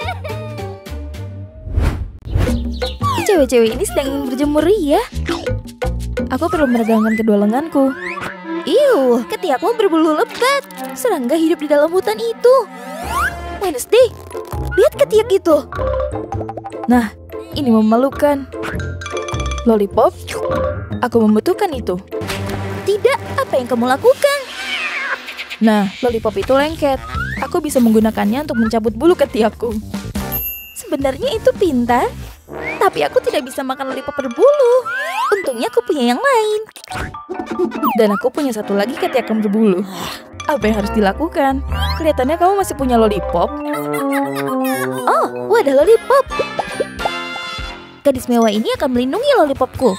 Cewek-cewek ini sedang ingin berjemur ya. Aku perlu meregangkan kedua lenganku. Iuh, ketiakmu berbulu lebat. Serangga hidup di dalam hutan itu. Wednesday, lihat ketiak itu. Nah, ini memalukan. Lollipop? Aku membutuhkan itu. Tidak, apa yang kamu lakukan? Nah, lollipop itu lengket. Aku bisa menggunakannya untuk mencabut bulu ketiakku. Sebenarnya itu pintar, tapi aku tidak bisa makan lollipop berbulu. Untungnya aku punya yang lain. Dan aku punya satu lagi ketiak yang berbulu. Apa yang harus dilakukan? Kelihatannya kamu masih punya lollipop. Oh, wadah lollipop. Gadis mewah ini akan melindungi lollipopku.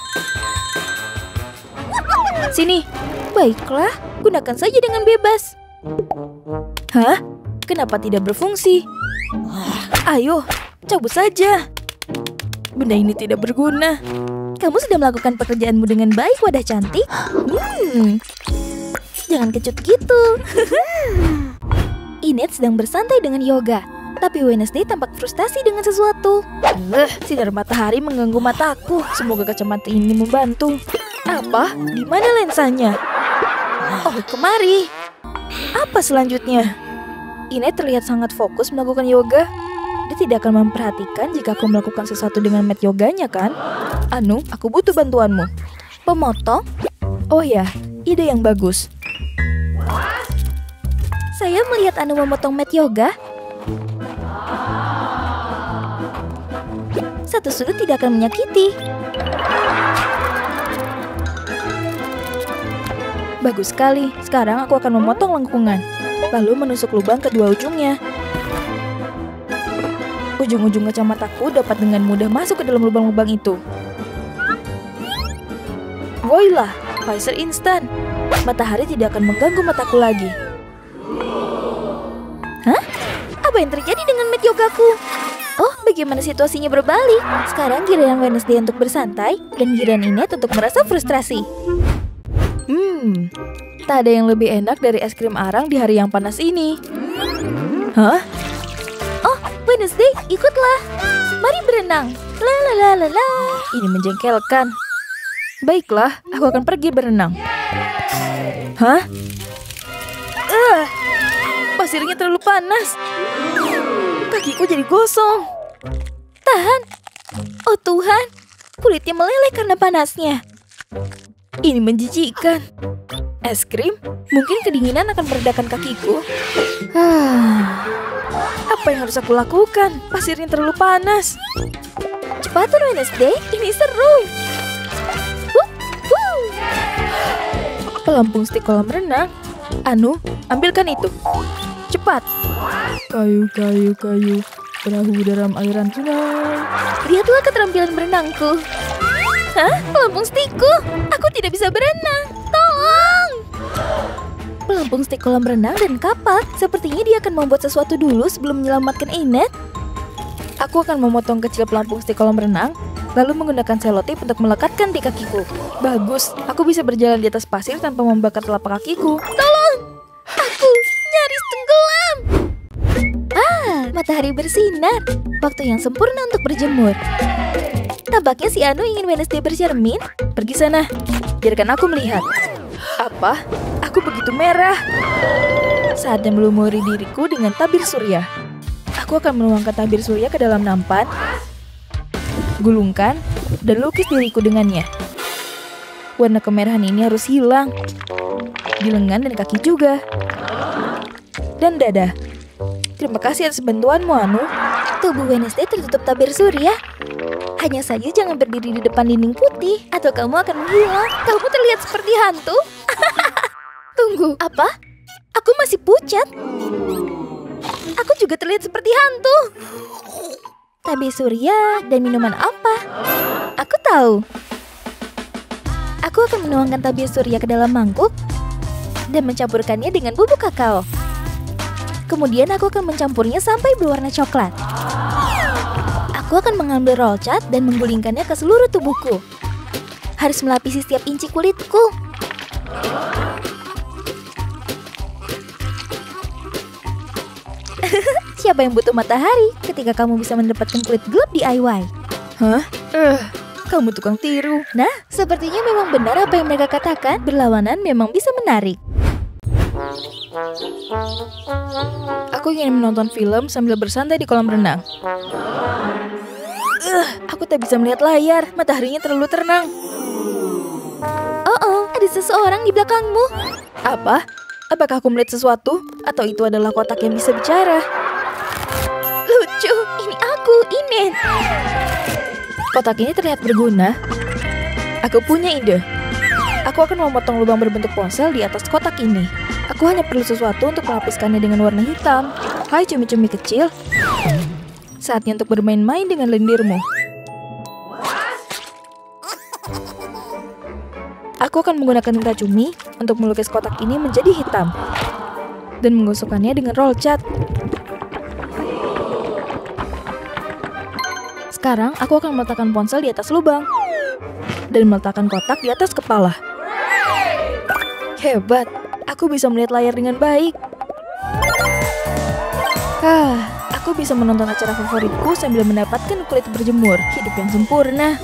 Sini. Baiklah, gunakan saja dengan bebas. Hah? Kenapa tidak berfungsi? Ayo, cabut saja. Benda ini tidak berguna. Kamu sudah melakukan pekerjaanmu dengan baik, wadah cantik. Hmm, jangan kecut gitu. Inet sedang bersantai dengan yoga, tapi Wednesday tampak frustasi dengan sesuatu. Eh, sinar matahari mengganggu mataku. Semoga kacamata ini membantu. Apa? Di mana lensanya? Oh, kemari. Apa selanjutnya? Inet terlihat sangat fokus melakukan yoga. Dia tidak akan memperhatikan jika aku melakukan sesuatu dengan mat yoganya, kan? Anu, aku butuh bantuanmu. Pemotong? Oh ya, ide yang bagus. Saya melihat Anu memotong mat yoga. Satu sudut tidak akan menyakiti. Bagus sekali. Sekarang aku akan memotong lengkungan, lalu menusuk lubang kedua ujungnya. Ujung-ujung kacamataku dapat dengan mudah masuk ke dalam lubang-lubang itu. Voila, visor instan. Matahari tidak akan mengganggu mataku lagi. Hah? Apa yang terjadi dengan mat yogaku? Oh, bagaimana situasinya berbalik? Sekarang giliran Wednesday untuk bersantai, dan giliran Inet untuk merasa frustrasi. Hmm, tak ada yang lebih enak dari es krim arang di hari yang panas ini. Hah? Oh, Wednesday, ikutlah. Mari berenang. La la la la la. Ini menjengkelkan. Baiklah, aku akan pergi berenang. Hah? Uh, pasirnya terlalu panas. Kakiku jadi gosong. Tahan. Oh Tuhan, kulitnya meleleh karena panasnya. Ini menjijikkan. Es krim? Mungkin kedinginan akan meredakan kakiku. Apa yang harus aku lakukan? Pasirnya terlalu panas. Cepatan Wednesday, ini seru. Wuh, wuh. Pelampung stik kolam renang. Anu, ambilkan itu. Cepat. Kayu, kayu, kayu. Perahu dalam aliran sungai. Lihatlah keterampilan berenangku. Hah? Pelampung stikku. Aku tidak bisa berenang. Tolong. Pelampung stik kolam renang dan kapak. Sepertinya dia akan membuat sesuatu dulu sebelum menyelamatkan Inet. Aku akan memotong kecil pelampung stik kolam renang, lalu menggunakan selotip untuk melekatkan di kakiku. Bagus, aku bisa berjalan di atas pasir tanpa membakar telapak kakiku. Tolong. Aku nyaris tenggelam. Ah, matahari bersinar. Waktu yang sempurna untuk berjemur. Tampaknya si Anu ingin Wednesday bercermin. Pergi sana, biarkan aku melihat. Apa? Aku begitu merah. Saatnya melumuri diriku dengan tabir surya. Aku akan menuangkan tabir surya ke dalam nampan, gulungkan, dan lukis diriku dengannya. Warna kemerahan ini harus hilang. Di lengan dan kaki juga. Dan dada. Terima kasih atas bantuanmu, Anu. Tubuh Wednesday tertutup tabir surya. Hanya saja jangan berdiri di depan dinding putih, atau kamu akan menghilang. Kamu terlihat seperti hantu. Tunggu, apa? Aku masih pucat. Aku juga terlihat seperti hantu. Tabir surya dan minuman apa? Aku tahu. Aku akan menuangkan tabir surya ke dalam mangkuk dan mencampurkannya dengan bubuk kakao. Kemudian aku akan mencampurnya sampai berwarna coklat. Aku akan mengambil roll cat dan menggulingkannya ke seluruh tubuhku. Harus melapisi setiap inci kulitku. Siapa yang butuh matahari ketika kamu bisa mendapatkan kulit gelap di I Y? Hah? Uh, kamu tukang tiru. Nah, sepertinya memang benar apa yang mereka katakan. Berlawanan memang bisa menarik. Aku ingin menonton film sambil bersantai di kolam renang. Uh, aku tak bisa melihat layar. Mataharinya terlalu terang. Oh, oh, ada seseorang di belakangmu. Apa? Apakah aku melihat sesuatu? Atau itu adalah kotak yang bisa bicara? Lucu, ini aku, Inen. Kotak ini terlihat berguna. Aku punya ide. Aku akan memotong lubang berbentuk ponsel di atas kotak ini. Aku hanya perlu sesuatu untuk melapiskannya dengan warna hitam. Hai cumi-cumi kecil. Saatnya untuk bermain-main dengan lendirmu. Aku akan menggunakan tinta cumi untuk melukis kotak ini menjadi hitam. Dan menggosokkannya dengan roll cat. Sekarang aku akan meletakkan ponsel di atas lubang. Dan meletakkan kotak di atas kepala. Hebat, aku bisa melihat layar dengan baik. Ah, aku bisa menonton acara favoritku sambil mendapatkan kulit berjemur. Hidup yang sempurna.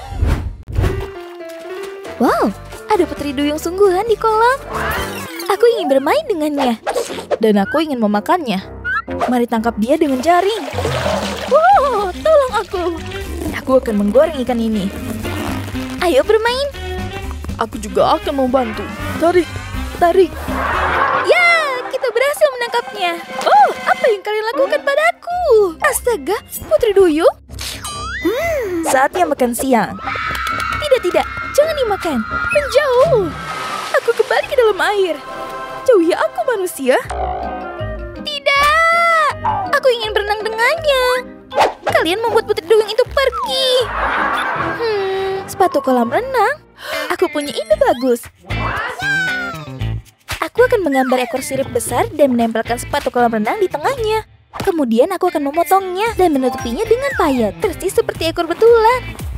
Wow, ada putri duyung sungguhan di kolam. Aku ingin bermain dengannya. Dan aku ingin memakannya. Mari tangkap dia dengan jaring. Wow, tolong aku. Aku akan menggoreng ikan ini. Ayo bermain. Aku juga akan membantu. Tarik, tarik. Ya, kita berhasil menangkapnya. Oh, apa yang kalian lakukan padaku? Astaga, putri duyung. Hmm, saatnya makan siang. Tidak, tidak, jangan dimakan. Menjauh. Aku kembali ke dalam air. Jauhi aku, manusia. Tidak, aku ingin berenang dengannya. Kalian membuat putri duyung itu pergi. Hmm, sepatu kolam renang. Aku punya ide bagus. Aku akan menggambar ekor sirip besar dan menempelkan sepatu kolam renang di tengahnya. Kemudian aku akan memotongnya dan menutupinya dengan payet, persis seperti ekor betulan.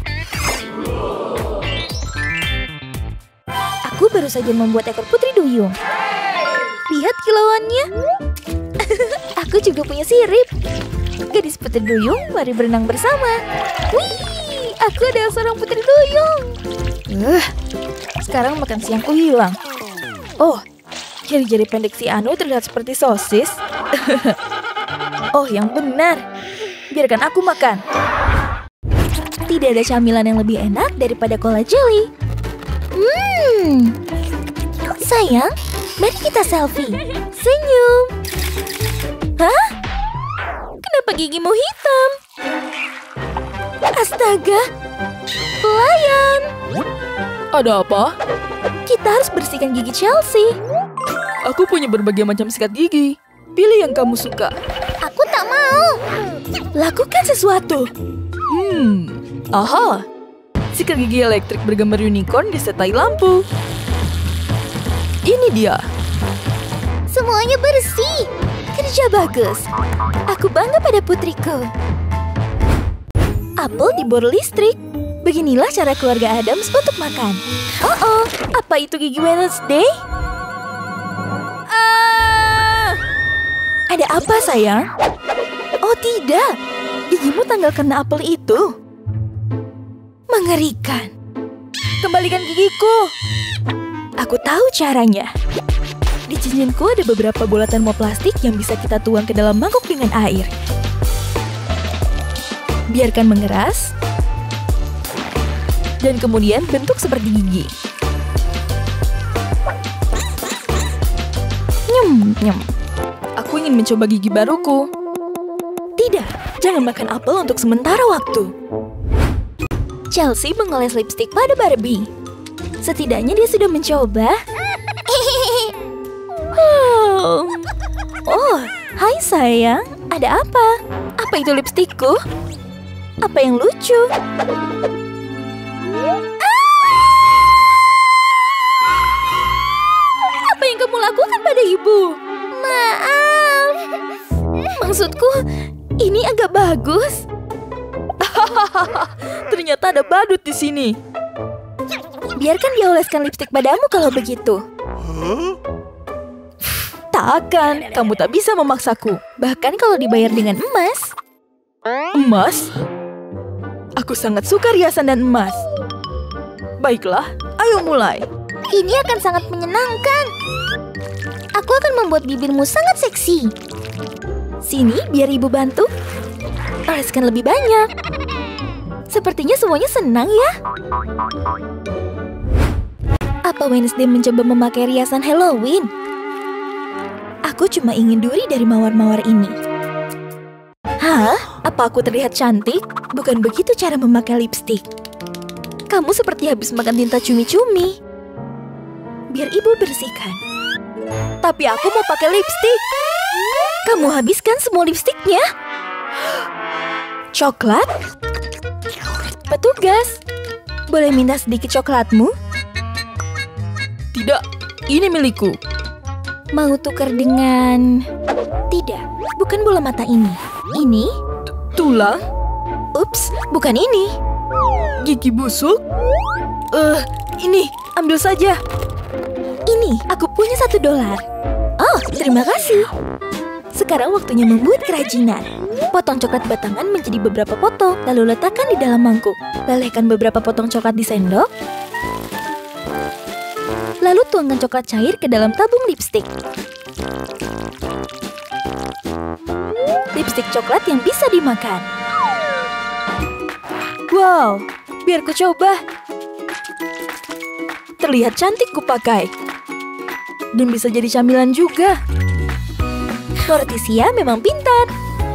Aku baru saja membuat ekor putri duyung. Lihat kilauannya. Aku juga punya sirip. Gadis putri duyung, mari berenang bersama. Wih, aku adalah seorang putri duyung. Uh, sekarang makan siangku hilang. Oh, jari-jari pendek si Anu terlihat seperti sosis. Oh, yang benar. Biarkan aku makan. Tidak ada camilan yang lebih enak daripada cola jelly. Hmm. Sayang, mari kita selfie. Senyum. Hah? Kenapa gigimu hitam? Astaga. Pelayan. Ada apa? Kita harus bersihkan gigi Chelsea. Aku punya berbagai macam sikat gigi. Pilih yang kamu suka. Aku tak mau. Lakukan sesuatu. Hmm, aha. Sikat gigi elektrik bergambar unicorn disertai lampu. Ini dia. Semuanya bersih. Kerja bagus. Aku bangga pada putriku. Apel di bor listrik. Beginilah cara keluarga Adams untuk makan. Oh, oh, apa itu gigi Wednesday? Ah, ada apa sayang? Oh tidak, gigimu tanggal kena apel itu. Mengerikan. Kembalikan gigiku. Aku tahu caranya. Di cincinku ada beberapa bola termoplastik yang bisa kita tuang ke dalam mangkuk dengan air. Biarkan mengeras. Dan kemudian bentuk seperti gigi. Nyem, nyem. Aku ingin mencoba gigi baruku. Tidak, jangan makan apel untuk sementara waktu. Chelsea mengoles lipstik pada Barbie. Setidaknya dia sudah mencoba. Oh, oh, hai sayang. Ada apa? Apa itu lipstikku? Apa yang lucu? Apa yang kamu lakukan pada ibu? Maaf. Maksudku, ini agak bagus. Ternyata ada badut di sini. Biarkan dia oleskan lipstik padamu kalau begitu. Tak akan, kamu tak bisa memaksaku. Bahkan kalau dibayar dengan emas. Emas? Aku sangat suka riasan dan emas. Baiklah, ayo mulai. Ini akan sangat menyenangkan. Aku akan membuat bibirmu sangat seksi. Sini, biar ibu bantu. Oleskan lebih banyak. Sepertinya semuanya senang ya. Apa Wednesday mencoba memakai riasan Halloween? Aku cuma ingin duri dari mawar-mawar ini. Hah? Apa aku terlihat cantik? Bukan begitu cara memakai lipstik. Kamu seperti habis makan tinta cumi-cumi. Biar ibu bersihkan. Tapi aku mau pakai lipstik. Kamu habiskan semua lipstiknya? Coklat? Petugas, boleh minta sedikit coklatmu? Tidak, ini milikku. Mau tukar dengan... Tidak, bukan bola mata ini. Ini? Tulang? Ups, bukan ini. Gigi busuk? Eh, uh, ini, ambil saja. Ini, aku punya satu dolar. Oh, terima kasih. Sekarang waktunya membuat kerajinan. Potong coklat batangan menjadi beberapa potong, lalu letakkan di dalam mangkuk. Lelehkan beberapa potong coklat di sendok. Lalu tuangkan coklat cair ke dalam tabung lipstik. Lipstik coklat yang bisa dimakan. Wow, biar ku coba. Terlihat cantik kupakai. Dan bisa jadi camilan juga. Morticia memang pintar.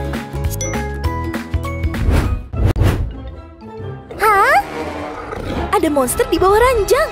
Hah? Ada monster di bawah ranjang.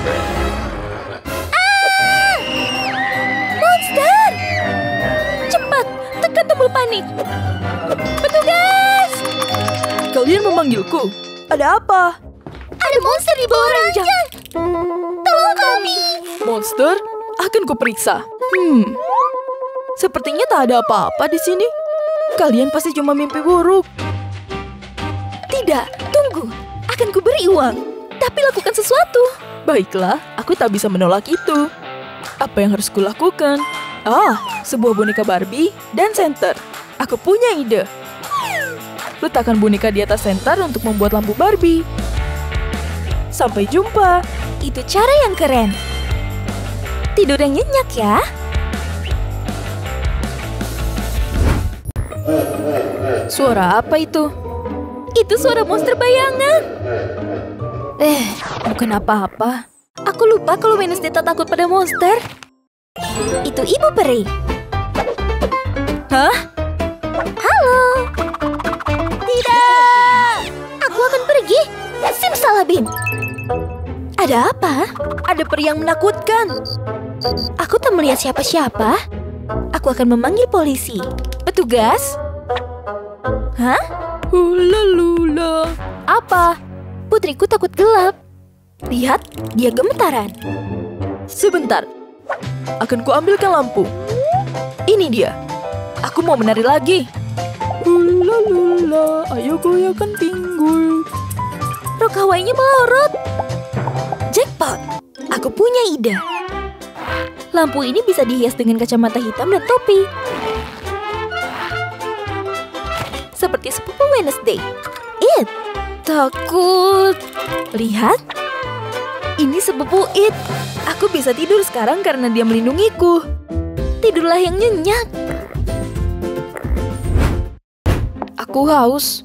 Ah! Monster! Cepat, tekan tombol panik. Petugas! Kalian memanggilku? Ada apa? Ada monster di bawah ranjang. Tolong kami. Monster? Akan kuperiksa. Hmm. Sepertinya tak ada apa-apa di sini. Kalian pasti cuma mimpi buruk. Tidak, tunggu. Akan kuberi uang. Tapi lakukan sesuatu. Baiklah, aku tak bisa menolak itu. Apa yang harus kulakukan? Ah, sebuah boneka Barbie dan senter. Aku punya ide. Letakkan boneka di atas senter untuk membuat lampu Barbie. Sampai jumpa. Itu cara yang keren. Tidur yang nyenyak ya. Suara apa itu? Itu suara monster bayangan. Eh, bukan apa-apa. Aku lupa kalau Wednesday tak takut pada monster. Itu ibu peri. Hah? Halo. Tidak. Aku akan pergi. Simsalabim. Ada apa? Ada peri yang menakutkan. Aku tak melihat siapa-siapa. Aku akan memanggil polisi. Petugas? Hah? Hula lula. Apa? Putriku takut gelap. Lihat, dia gemetaran. Sebentar. Akan kuambilkan lampu. Ini dia. Aku mau menari lagi. Hula lula, ayo goyahkan pinggul. Rok Hawaii-nya melorot. Jackpot. Aku punya ide. Lampu ini bisa dihias dengan kacamata hitam dan topi. Seperti sepupu Wednesday. It. Takut. Lihat. Ini sepupu It. Aku bisa tidur sekarang karena dia melindungiku. Tidurlah yang nyenyak. Aku haus.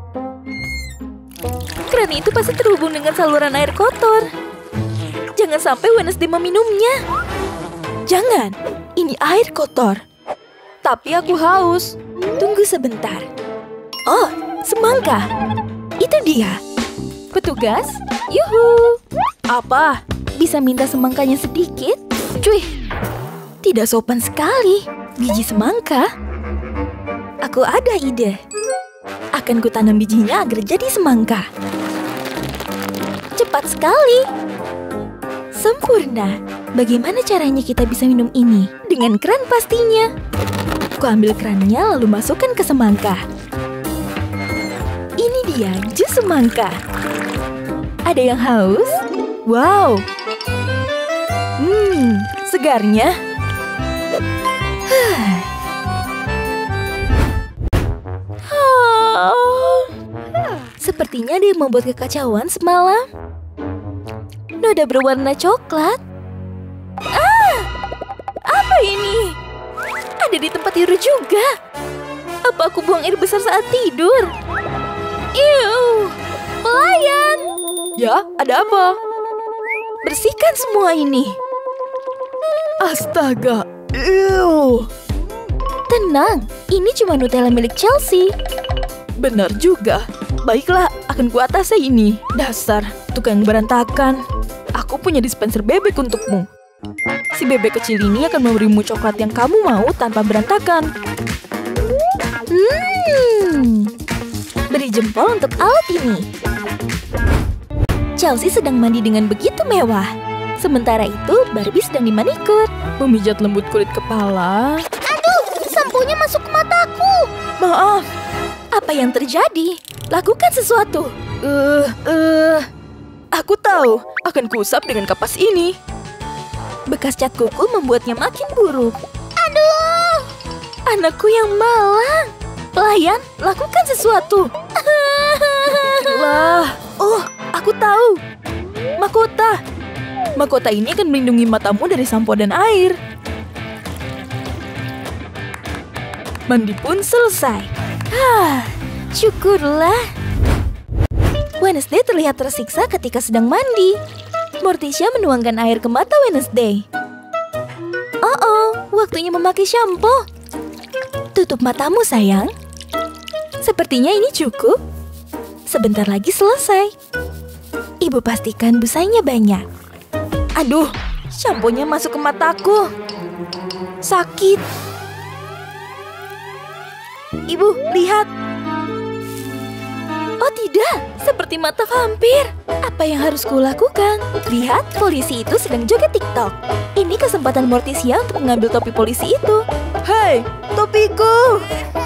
Keran itu pasti terhubung dengan saluran air kotor. Jangan sampai Wednesday meminumnya. Jangan, ini air kotor. Tapi aku haus. Tunggu sebentar. Oh, semangka. Itu dia. Petugas, yuhu. Apa? Bisa minta semangkanya sedikit? Cuy, tidak sopan sekali. Biji semangka. Aku ada ide. Akan kutanam bijinya agar jadi semangka. Cepat sekali. Sempurna. Bagaimana caranya kita bisa minum ini? Dengan keran pastinya. Ku ambil kerannya lalu masukkan ke semangka. Ini dia, jus semangka. Ada yang haus? Wow. Hmm, segarnya. Sepertinya dia membuat kekacauan semalam. Noda berwarna coklat. Ah! Apa ini? Ada di tempat tidur juga. Apa aku buang air besar saat tidur? Ew! Ya, ada apa? Bersihkan semua ini. Astaga. Ew. Tenang, ini cuma Nutella milik Chelsea. Benar juga. Baiklah, akan kuatasi ini. Dasar, tukang berantakan. Aku punya dispenser bebek untukmu. Si bebek kecil ini akan memberimu coklat yang kamu mau tanpa berantakan. Hmm. Beri jempol untuk alat ini. Chelsea sedang mandi dengan begitu mewah. Sementara itu, Barbie sedang dimanikur. Memijat lembut kulit kepala. Aduh, sampunya masuk ke mataku. Maaf. Apa yang terjadi? Lakukan sesuatu. Eh, uh, eh, uh, aku tahu. Akan kuusap dengan kapas ini. Bekas cat kuku membuatnya makin buruk. Aduh, anakku yang malang. Pelayan, lakukan sesuatu. Lah, oh, aku tahu. Mahkota. Mahkota ini akan melindungi matamu dari sampo dan air. Mandi pun selesai. Ah, syukurlah. Wednesday terlihat tersiksa ketika sedang mandi. Morticia menuangkan air ke mata Wednesday. Oh, oh, waktunya memakai shampoo. Tutup matamu, sayang. Sepertinya ini cukup. Sebentar lagi selesai. Ibu pastikan busanya banyak. Aduh, shampoo-nya masuk ke mataku. Sakit. Ibu, lihat. Oh tidak, seperti mata vampir. Apa yang harus kulakukan? Lihat, polisi itu sedang joget TikTok. Ini kesempatan Morticia untuk mengambil topi polisi itu. Hei, topiku.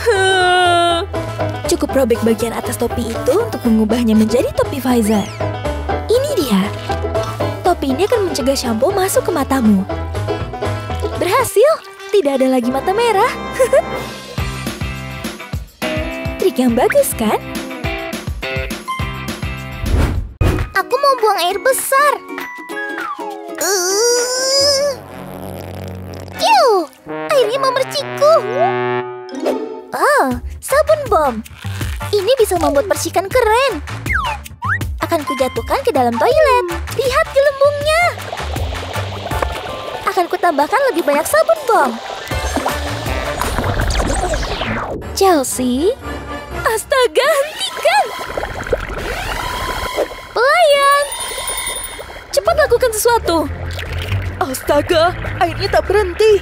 Cukup robek bagian atas topi itu untuk mengubahnya menjadi topi visor. Ini dia. Topi ini akan mencegah shampoo masuk ke matamu. Berhasil, tidak ada lagi mata merah. Trik yang bagus, kan? Aku mau buang air besar. Uh. Yuh, airnya memercikku. Oh, sabun bom. Ini bisa membuat percikan keren. Akan kujatuhkan ke dalam toilet. Lihat gelembungnya. Akan kutambahkan lebih banyak sabun bom. Chelsea. Astaga, hentikan. Pelayan. Cepat lakukan sesuatu. Astaga, airnya tak berhenti.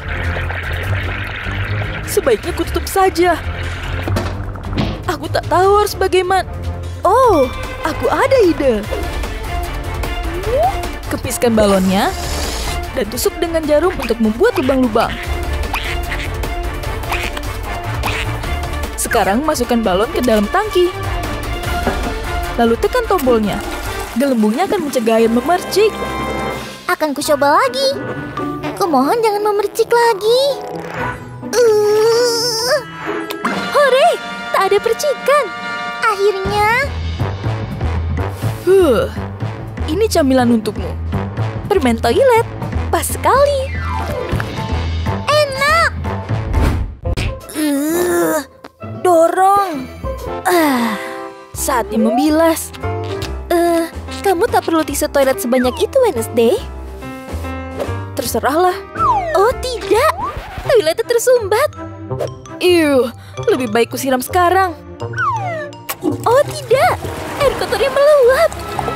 Sebaiknya kututup saja. Aku tak tahu harus bagaimana. Oh, aku ada ide. Kepiskan balonnya dan tusuk dengan jarum untuk membuat lubang-lubang. Sekarang masukkan balon ke dalam tangki. Lalu tekan tombolnya. Gelembungnya akan mencegah air memercik. Akan kucoba lagi. Kumohon jangan memercik lagi. Uh. Hore, tak ada percikan. Akhirnya. Huh, ini camilan untukmu. Permen toilet, pas sekali. Enak. Uh, dorong. Ah, saatnya membilas. Uh, kamu tak perlu tisu toilet sebanyak itu, Wednesday. Terserahlah. Oh tidak, toiletnya tersumbat. Iuh, lebih baik kusiram sekarang. Oh tidak, air kotornya meluap.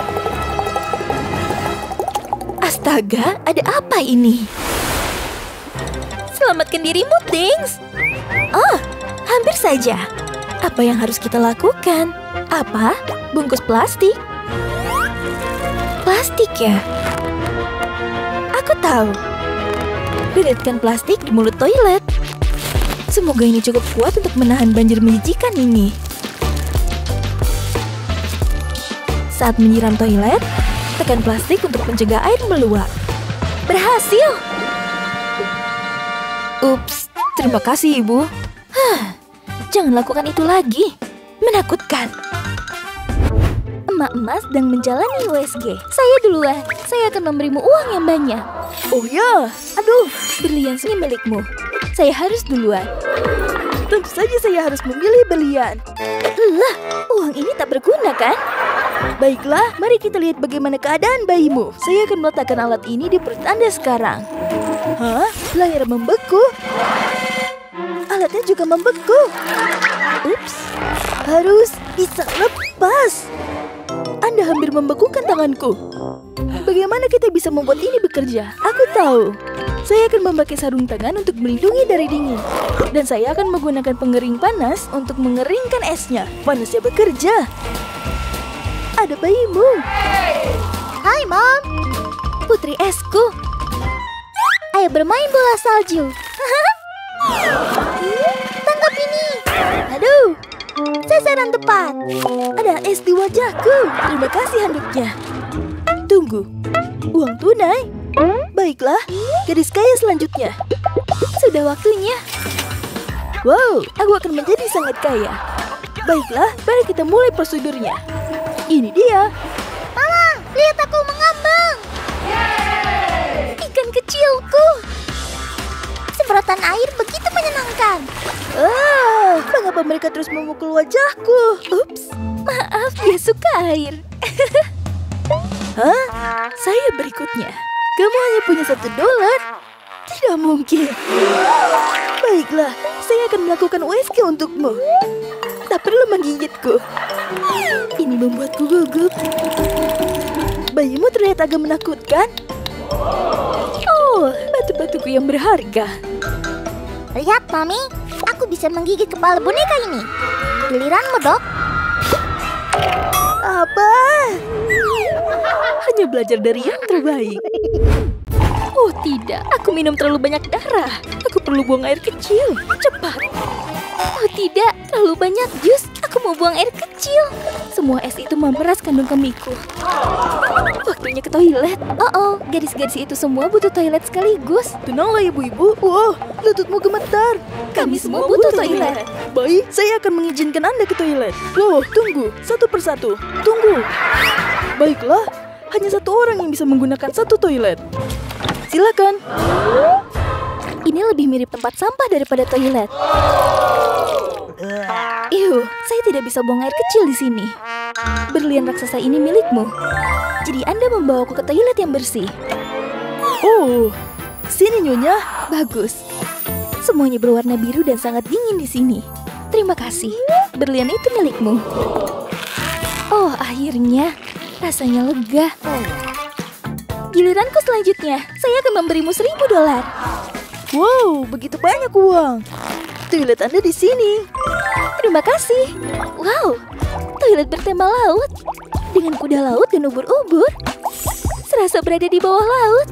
Astaga, ada apa ini? Selamatkan dirimu, Dings. Oh, hampir saja. Apa yang harus kita lakukan? Apa? Bungkus plastik? Plastik ya? Aku tahu. Beretkan plastik di mulut toilet. Semoga ini cukup kuat untuk menahan banjir menjijikan ini. Saat menyiram toilet, tekan plastik untuk mencegah air meluap. Berhasil! Ups, terima kasih, Ibu. Hah, jangan lakukan itu lagi. Menakutkan. Emak-emak sedang menjalani U S G. Saya duluan. Saya akan memberimu uang yang banyak. Oh ya, aduh, berlian ini milikmu. Saya harus duluan. Tentu saja saya harus memilih berlian. Lah, uang ini tak berguna kan? Baiklah, mari kita lihat bagaimana keadaan bayimu. Saya akan meletakkan alat ini di perut Anda sekarang. Hah? Layar membeku? Alatnya juga membeku. Ups, harus bisa lepas. Anda hampir membekukan tanganku. Bagaimana kita bisa membuat ini bekerja? Aku tahu. Saya akan memakai sarung tangan untuk melindungi dari dingin. Dan saya akan menggunakan pengering panas untuk mengeringkan esnya. Panasnya bekerja. Ada bayimu. Hai, Mom. Putri esku. Ayo bermain bola salju. Tangkap ini. Aduh, Sasaran tepat. ada es di wajahku. Terima kasih handuknya. Tunggu, uang tunai? Baiklah, gadis kaya selanjutnya. Sudah waktunya. Wow, aku akan menjadi sangat kaya. Baiklah, mari kita mulai prosedurnya. Ini dia. Mama, lihat aku mengambang. Ikan kecilku. Semprotan air begitu menyenangkan. Ah, mengapa mereka terus memukul wajahku? Ups, maaf, dia suka air. Hah? Saya berikutnya. Kamu hanya punya satu dolar? Tidak mungkin. Baiklah, saya akan melakukan U S G untukmu. Tak perlu menggigitku. Ini membuatku gugup. Bayimu terlihat agak menakutkan. Oh, batu-batuku yang berharga. Lihat, Mami. Aku bisa menggigit kepala boneka ini. Giliranmu, Dok. Apa? Hanya belajar dari yang terbaik. Oh tidak, aku minum terlalu banyak darah. Aku perlu buang air kecil. Cepat. Oh tidak, terlalu banyak jus. Aku mau buang air kecil. Semua es itu memeras kandung kemiku. Waktunya ke toilet. Oh oh, gadis-gadis itu semua butuh toilet sekaligus. Tenanglah ibu-ibu. Wow, lututmu gemetar. Kami semua butuh toilet. Baik, saya akan mengizinkan Anda ke toilet. Loh, tunggu. Satu persatu. Tunggu. Baiklah, hanya satu orang yang bisa menggunakan satu toilet. Silakan. Ini lebih mirip tempat sampah daripada toilet. Iu, saya tidak bisa buang air kecil di sini. Berlian raksasa ini milikmu. Jadi Anda membawaku ke toilet yang bersih. Oh, sini Nyonya. Bagus. Semuanya berwarna biru dan sangat dingin di sini. Terima kasih. Berlian itu milikmu. Oh, akhirnya. Rasanya lega. Giliranku selanjutnya. Saya akan memberimu seribu dolar. Wow, begitu banyak uang. Toilet Anda di sini. Terima kasih. Wow, toilet bertema laut. Dengan kuda laut dan ubur-ubur. Serasa berada di bawah laut.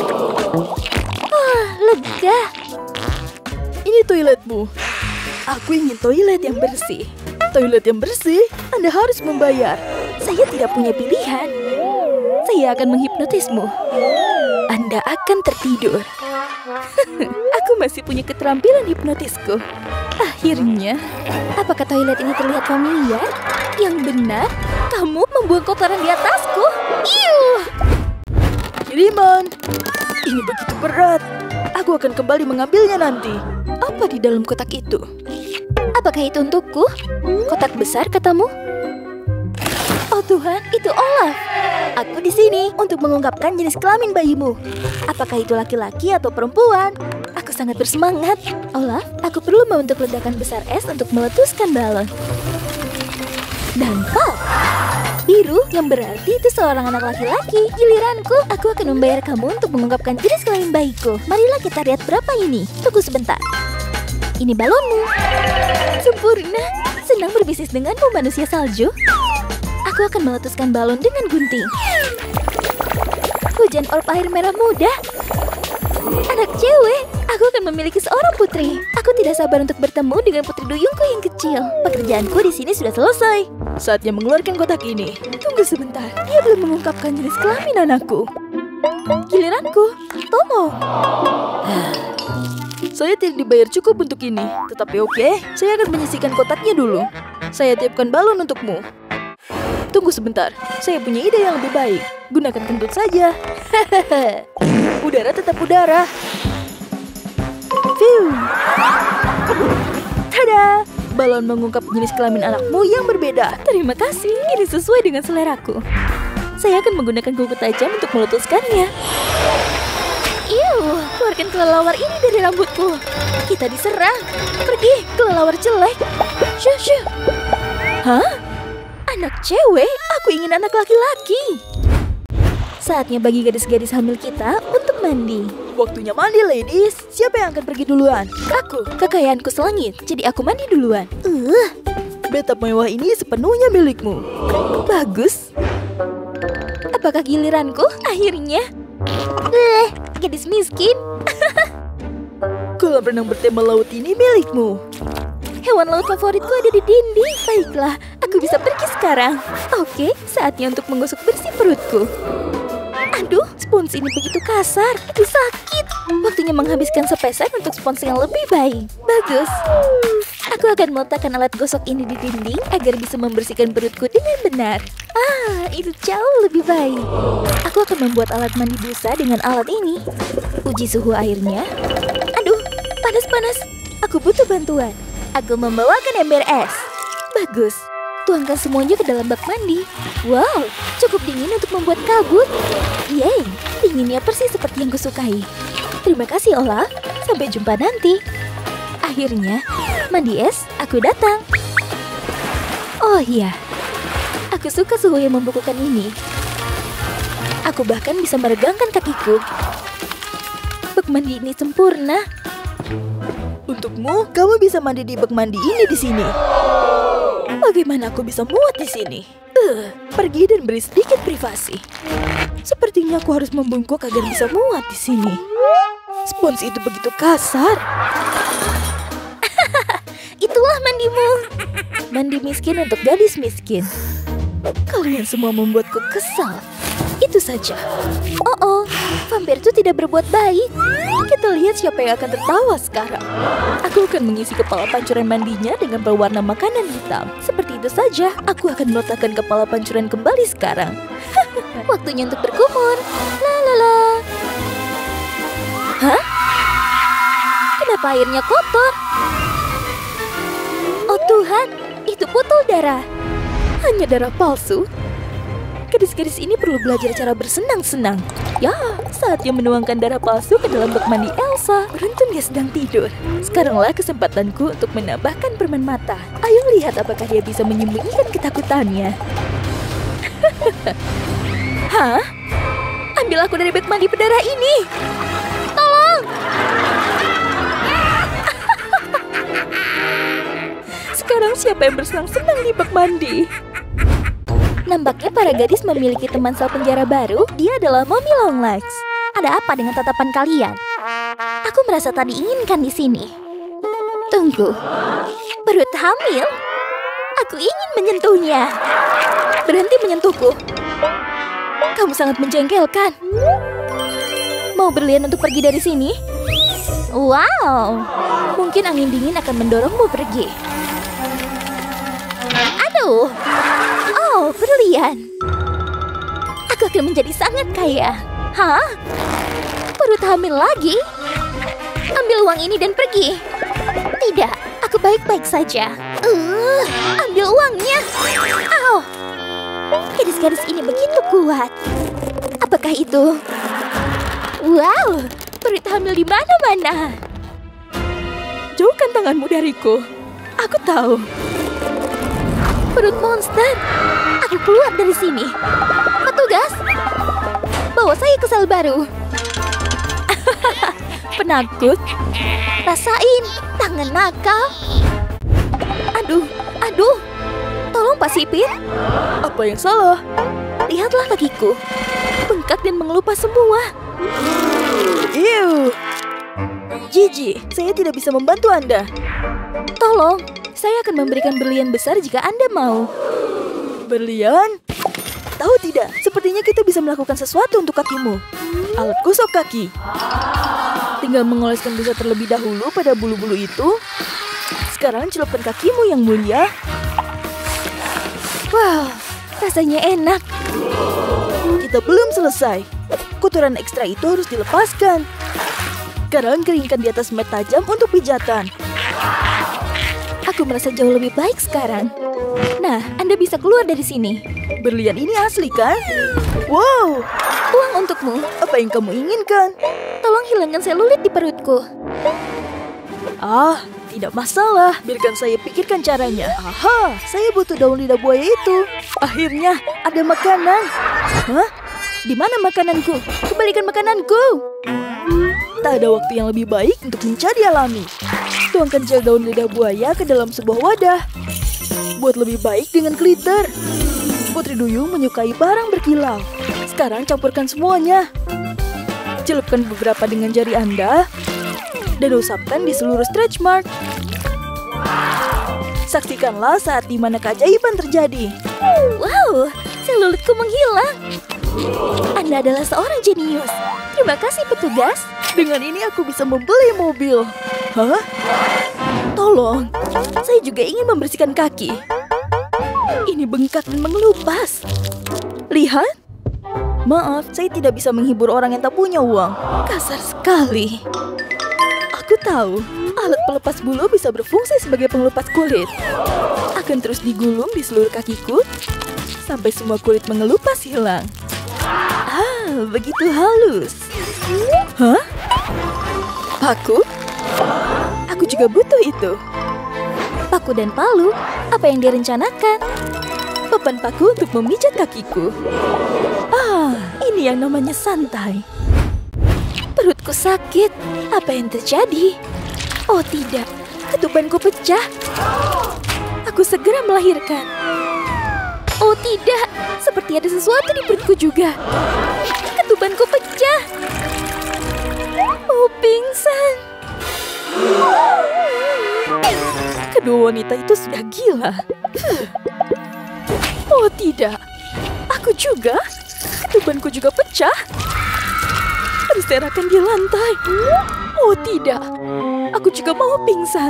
Ah, lega. Ini toiletmu. Aku ingin toilet yang bersih. Toilet yang bersih, Anda harus membayar. Saya tidak punya pilihan. Saya akan menghipnotismu. Anda akan tertidur. Aku masih punya keterampilan hipnotisku. Akhirnya, apakah toilet ini terlihat familiar? Yang benar, kamu membuang kotoran di atasku. Iu! Kiriman, ini begitu berat. Aku akan kembali mengambilnya nanti. Apa di dalam kotak itu? Apakah itu untukku? Kotak besar katamu? Oh Tuhan, itu Olaf. Aku di sini untuk mengungkapkan jenis kelamin bayimu. Apakah itu laki-laki atau perempuan? Aku sangat bersemangat. Olaf, aku perlu membentuk ledakan besar es untuk meletuskan balon. Dan pop! Biru yang berarti itu seorang anak laki-laki. Giliranku, aku akan membayar kamu untuk mengungkapkan jenis kelamin bayiku. Marilah kita lihat berapa ini. Tunggu sebentar. Ini balonmu. Sempurna. Senang berbisnis denganmu, manusia salju. Aku akan meletuskan balon dengan gunting. Hujan orb air merah muda. Anak cewek, aku akan memiliki seorang putri. Aku tidak sabar untuk bertemu dengan putri duyungku yang kecil. Pekerjaanku di sini sudah selesai. Saatnya mengeluarkan kotak ini. Tunggu sebentar, dia belum mengungkapkan jenis kelamin anakku. Giliranku, Tomo. Saya tidak dibayar cukup untuk ini, tetapi oke, saya akan menyisihkan kotaknya dulu. Saya tiupkan balon untukmu. Tunggu sebentar, saya punya ide yang lebih baik. Gunakan kentut saja. Udara tetap udara. Fiu. Tada! Balon mengungkap jenis kelamin anakmu yang berbeda. Terima kasih, ini sesuai dengan seleraku. Saya akan menggunakan kuku tajam untuk meletuskannya. Iu, keluarkan kelelawar ini dari rambutku. Kita diserang. Pergi, kelelawar jelek. Syuh, syuh. Hah? Anak cewek? Aku ingin anak laki-laki. Saatnya bagi gadis-gadis hamil kita untuk mandi. Waktunya mandi, ladies. Siapa yang akan pergi duluan? Aku, kekayaanku selangit, jadi aku mandi duluan. Uh, bathtub mewah ini sepenuhnya milikmu. Bagus. Apakah giliranku akhirnya? Eh, gadis miskin. Kolam renang bertema laut ini milikmu. Hewan laut favoritku ada di dinding. Baiklah, aku bisa pergi sekarang. Oke, saatnya untuk menggosok bersih perutku. Aduh, spons ini begitu kasar. Itu sakit. Waktunya menghabiskan sepeser untuk spons yang lebih baik. Bagus. Aku akan meletakkan alat gosok ini di dinding agar bisa membersihkan perutku dengan benar. Ah, itu jauh lebih baik. Aku akan membuat alat mandi busa dengan alat ini. Uji suhu airnya. Aduh, panas-panas. Aku butuh bantuan. Aku membawakan ember es. Bagus. Tuangkan semuanya ke dalam bak mandi. Wow, cukup dingin untuk membuat kabut. Yeay, dinginnya persis seperti yang kusukai. Terima kasih, Olaf. Sampai jumpa nanti. Akhirnya, mandi es, aku datang. Oh iya, aku suka suhu yang membukukan ini. Aku bahkan bisa meregangkan kakiku. Bak mandi ini sempurna. Untukmu, kamu bisa mandi di bak mandi ini di sini. Bagaimana aku bisa muat di sini? Uh, pergi dan beri sedikit privasi. Sepertinya aku harus membungkuk agar bisa muat di sini. Spons itu begitu kasar. Itulah mandimu. Mandi miskin untuk gadis miskin. Kalian semua membuatku kesal. Itu saja. Oh oh, vampir itu tidak berbuat baik. Kita lihat siapa yang akan tertawa sekarang. Aku akan mengisi kepala pancuran mandinya dengan berwarna makanan hitam. Seperti itu saja, aku akan meletakkan kepala pancuran kembali sekarang. Waktunya untuk berkumur. La la la. Hah? Kenapa airnya kotor? Oh Tuhan, itu botol darah. Hanya darah palsu. Gadis-gadis ini perlu belajar cara bersenang-senang. Ya, saatnya menuangkan darah palsu ke dalam bak mandi Elsa. Beruntung dia sedang tidur. Sekaranglah kesempatanku untuk menambahkan permen mata. Ayo lihat apakah dia bisa menyembunyikan ketakutannya. Hah? Ambil aku dari bak mandi berdarah ini. Tolong! Sekarang siapa yang bersenang-senang di bak mandi? Nampaknya para gadis memiliki teman sel penjara baru. Dia adalah Mommy Longlegs. Ada apa dengan tatapan kalian? Aku merasa tadi inginkan di sini. Tunggu. Perut hamil? Aku ingin menyentuhnya. Berhenti menyentuhku. Kamu sangat menjengkelkan. Mau berlian untuk pergi dari sini? Wow. Mungkin angin dingin akan mendorongmu pergi. Aduh. Oh, berlian. Aku akan menjadi sangat kaya. Hah? Perut hamil lagi? Ambil uang ini dan pergi. Tidak, aku baik-baik saja. Uh, ambil uangnya. Au. Gadis-gadis ini begitu kuat. Apakah itu? Wow, perut hamil di mana-mana. Jauhkan tanganmu dariku. Aku tahu. Perut monster. Aku keluar dari sini. Petugas, bawa saya ke sel baru. Penakut. Rasain tangan nakal. Aduh, aduh. Tolong Pak Sipir. Apa yang salah? Lihatlah kakiku. Bengkak dan mengelupas semua. Ew. Gigi, saya tidak bisa membantu Anda. Tolong, saya akan memberikan berlian besar jika Anda mau. Berlian? Tahu tidak, sepertinya kita bisa melakukan sesuatu untuk kakimu. Alat gosok kaki. Tinggal mengoleskan busa terlebih dahulu pada bulu-bulu itu. Sekarang celupkan kakimu yang mulia. Wow, rasanya enak. Kita belum selesai. Kotoran ekstra itu harus dilepaskan. Sekarang keringkan di atas mat tajam untuk pijatan. Aku merasa jauh lebih baik sekarang. Nah, Anda bisa keluar dari sini. Berlian ini asli kan? Wow, Uang untukmu. apa yang kamu inginkan? Tolong hilangkan selulit di perutku. Ah, tidak masalah. Biarkan saya pikirkan caranya. Aha, saya butuh daun lidah buaya itu. Akhirnya ada makanan. Hah? Di mana makananku? Kembalikan makananku. Tak ada waktu yang lebih baik untuk mencari alami. Tuangkan gel daun lidah buaya ke dalam sebuah wadah. Buat lebih baik dengan glitter. Putri Duyung menyukai barang berkilau. Sekarang campurkan semuanya. Celupkan beberapa dengan jari Anda dan usapkan di seluruh stretch mark. Saksikanlah saat dimana keajaiban terjadi. Wow, selulitku menghilang. Anda adalah seorang jenius. Terima kasih petugas. Dengan ini aku bisa membeli mobil. Hah? Tolong, saya juga ingin membersihkan kaki. Ini bengkak dan mengelupas. Lihat. Maaf, saya tidak bisa menghibur orang yang tak punya uang. Kasar sekali. Aku tahu, alat pelepas bulu bisa berfungsi sebagai pengelupas kulit. Akan terus digulung di seluruh kakiku sampai semua kulit mengelupas hilang. Ah, begitu halus. Hah? Paku? Aku juga butuh itu. Paku dan palu, apa yang direncanakan? Papan paku untuk memijat kakiku. Ah, ini yang namanya santai. Perutku sakit. Apa yang terjadi? Oh tidak, ketubanku pecah. Aku segera melahirkan. Oh tidak, seperti ada sesuatu di perutku juga. Ketubanku pecah. Oh, pingsan. Kedua wanita itu sudah gila. Oh tidak, aku juga. Ketubanku juga pecah. Berserakan di lantai. Oh tidak, aku juga mau pingsan.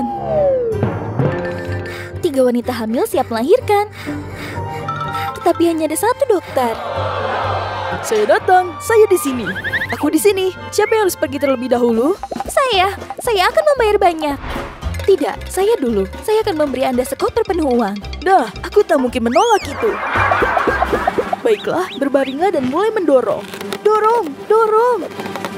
Tiga wanita hamil siap melahirkan. Tetapi hanya ada satu dokter. Saya datang, saya di sini. Aku di sini. Siapa yang harus pergi terlebih dahulu? Saya, saya akan membayar banyak. Tidak, saya dulu. Saya akan memberi Anda sekoper penuh uang. Dah, aku tak mungkin menolak itu. Baiklah, berbaringlah dan mulai mendorong. Dorong, dorong.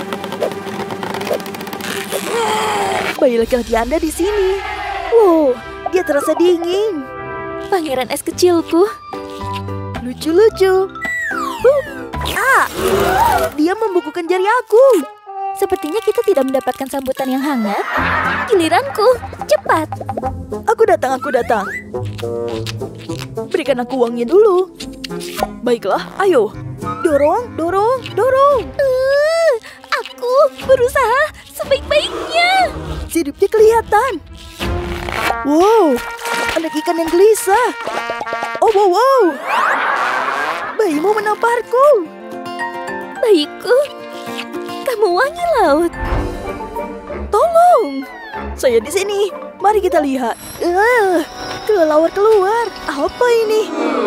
Bayi laki-laki Anda di sini. Wow, dia terasa dingin. Pangeran es kecilku. Lucu-lucu. Huh. Ah, dia membukukan jari aku. Sepertinya kita tidak mendapatkan sambutan yang hangat. Giliranku, cepat. Aku datang, aku datang. Berikan aku uangnya dulu. Baiklah, ayo. Dorong, dorong, dorong. Uh, aku berusaha sebaik-baiknya. Siripnya kelihatan. Wow, anak ikan yang gelisah. Oh, wow, wow. Bayimu menamparku. Bayiku, kamu wangi laut. Tolong, saya di sini. Mari kita lihat. Uh, kelelawar keluar. Apa ini?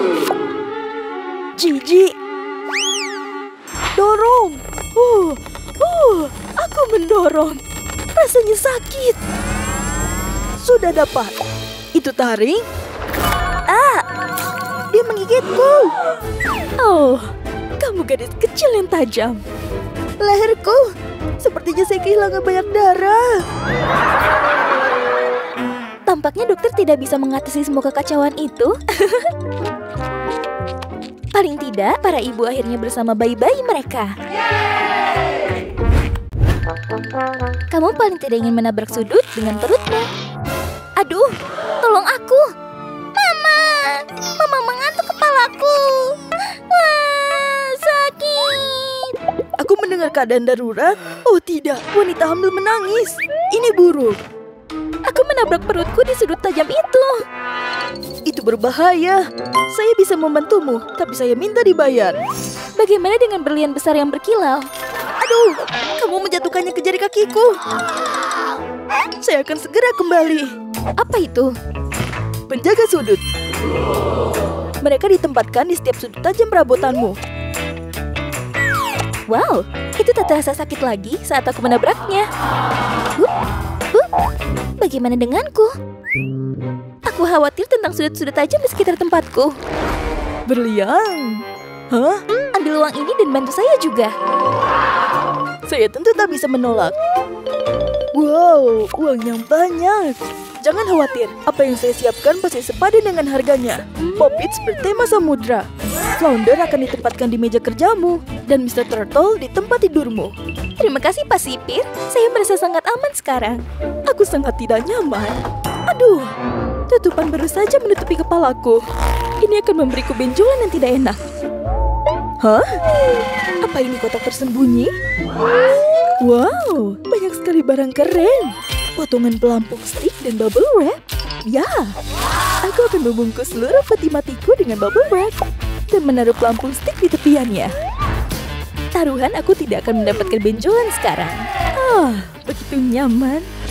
Jijik. Dorong. Uh, uh, aku mendorong. Rasanya sakit. Sudah dapat. Itu taring. Ah, dia menggigitku. Oh, kamu gadis kecil yang tajam. Leherku, sepertinya saya kehilangan banyak darah. Tampaknya dokter tidak bisa mengatasi semua kekacauan itu. Paling tidak, para ibu akhirnya bersama bayi-bayi mereka. Kamu paling tidak ingin menabrak sudut dengan perutmu. Aduh, tolong aku. Mama, Mama mengantuk kepalaku. Wah, sakit. Aku mendengar keadaan darurat. Oh tidak, wanita hamil menangis. Ini buruk. Aku menabrak perutku di sudut tajam itu. Itu berbahaya. Saya bisa membantumu, tapi saya minta dibayar. Bagaimana dengan berlian besar yang berkilau? Aduh, kamu menjatuhkannya ke jari kakiku. Saya akan segera kembali. Apa itu? Penjaga sudut. Mereka ditempatkan di setiap sudut tajam perabotanmu. Wow, itu tak terasa sakit lagi saat aku menabraknya. Hup, hup. Bagaimana denganku? Aku khawatir tentang sudut-sudut tajam di sekitar tempatku. Berlian. Hah? Ambil uang ini dan bantu saya juga. Saya tentu tak bisa menolak. Wow, uang yang banyak. Jangan khawatir, apa yang saya siapkan pasti sepadan dengan harganya. Poppits bertema samudra. Flounder akan ditempatkan di meja kerjamu, dan mister Turtle di tempat tidurmu. Terima kasih Pak Sipir, saya merasa sangat aman sekarang. Aku sangat tidak nyaman. Aduh, tutupan baru saja menutupi kepalaku. Ini akan memberiku benjolan yang tidak enak. Hah? Apa ini kotak tersembunyi? Wow, banyak sekali barang keren. Potongan pelampung stick dan bubble wrap. Ya, aku akan membungkus seluruh peti matiku dengan bubble wrap dan menaruh pelampung stick di tepiannya. Taruhan aku tidak akan mendapatkan benjolan sekarang. Ah, begitu nyaman.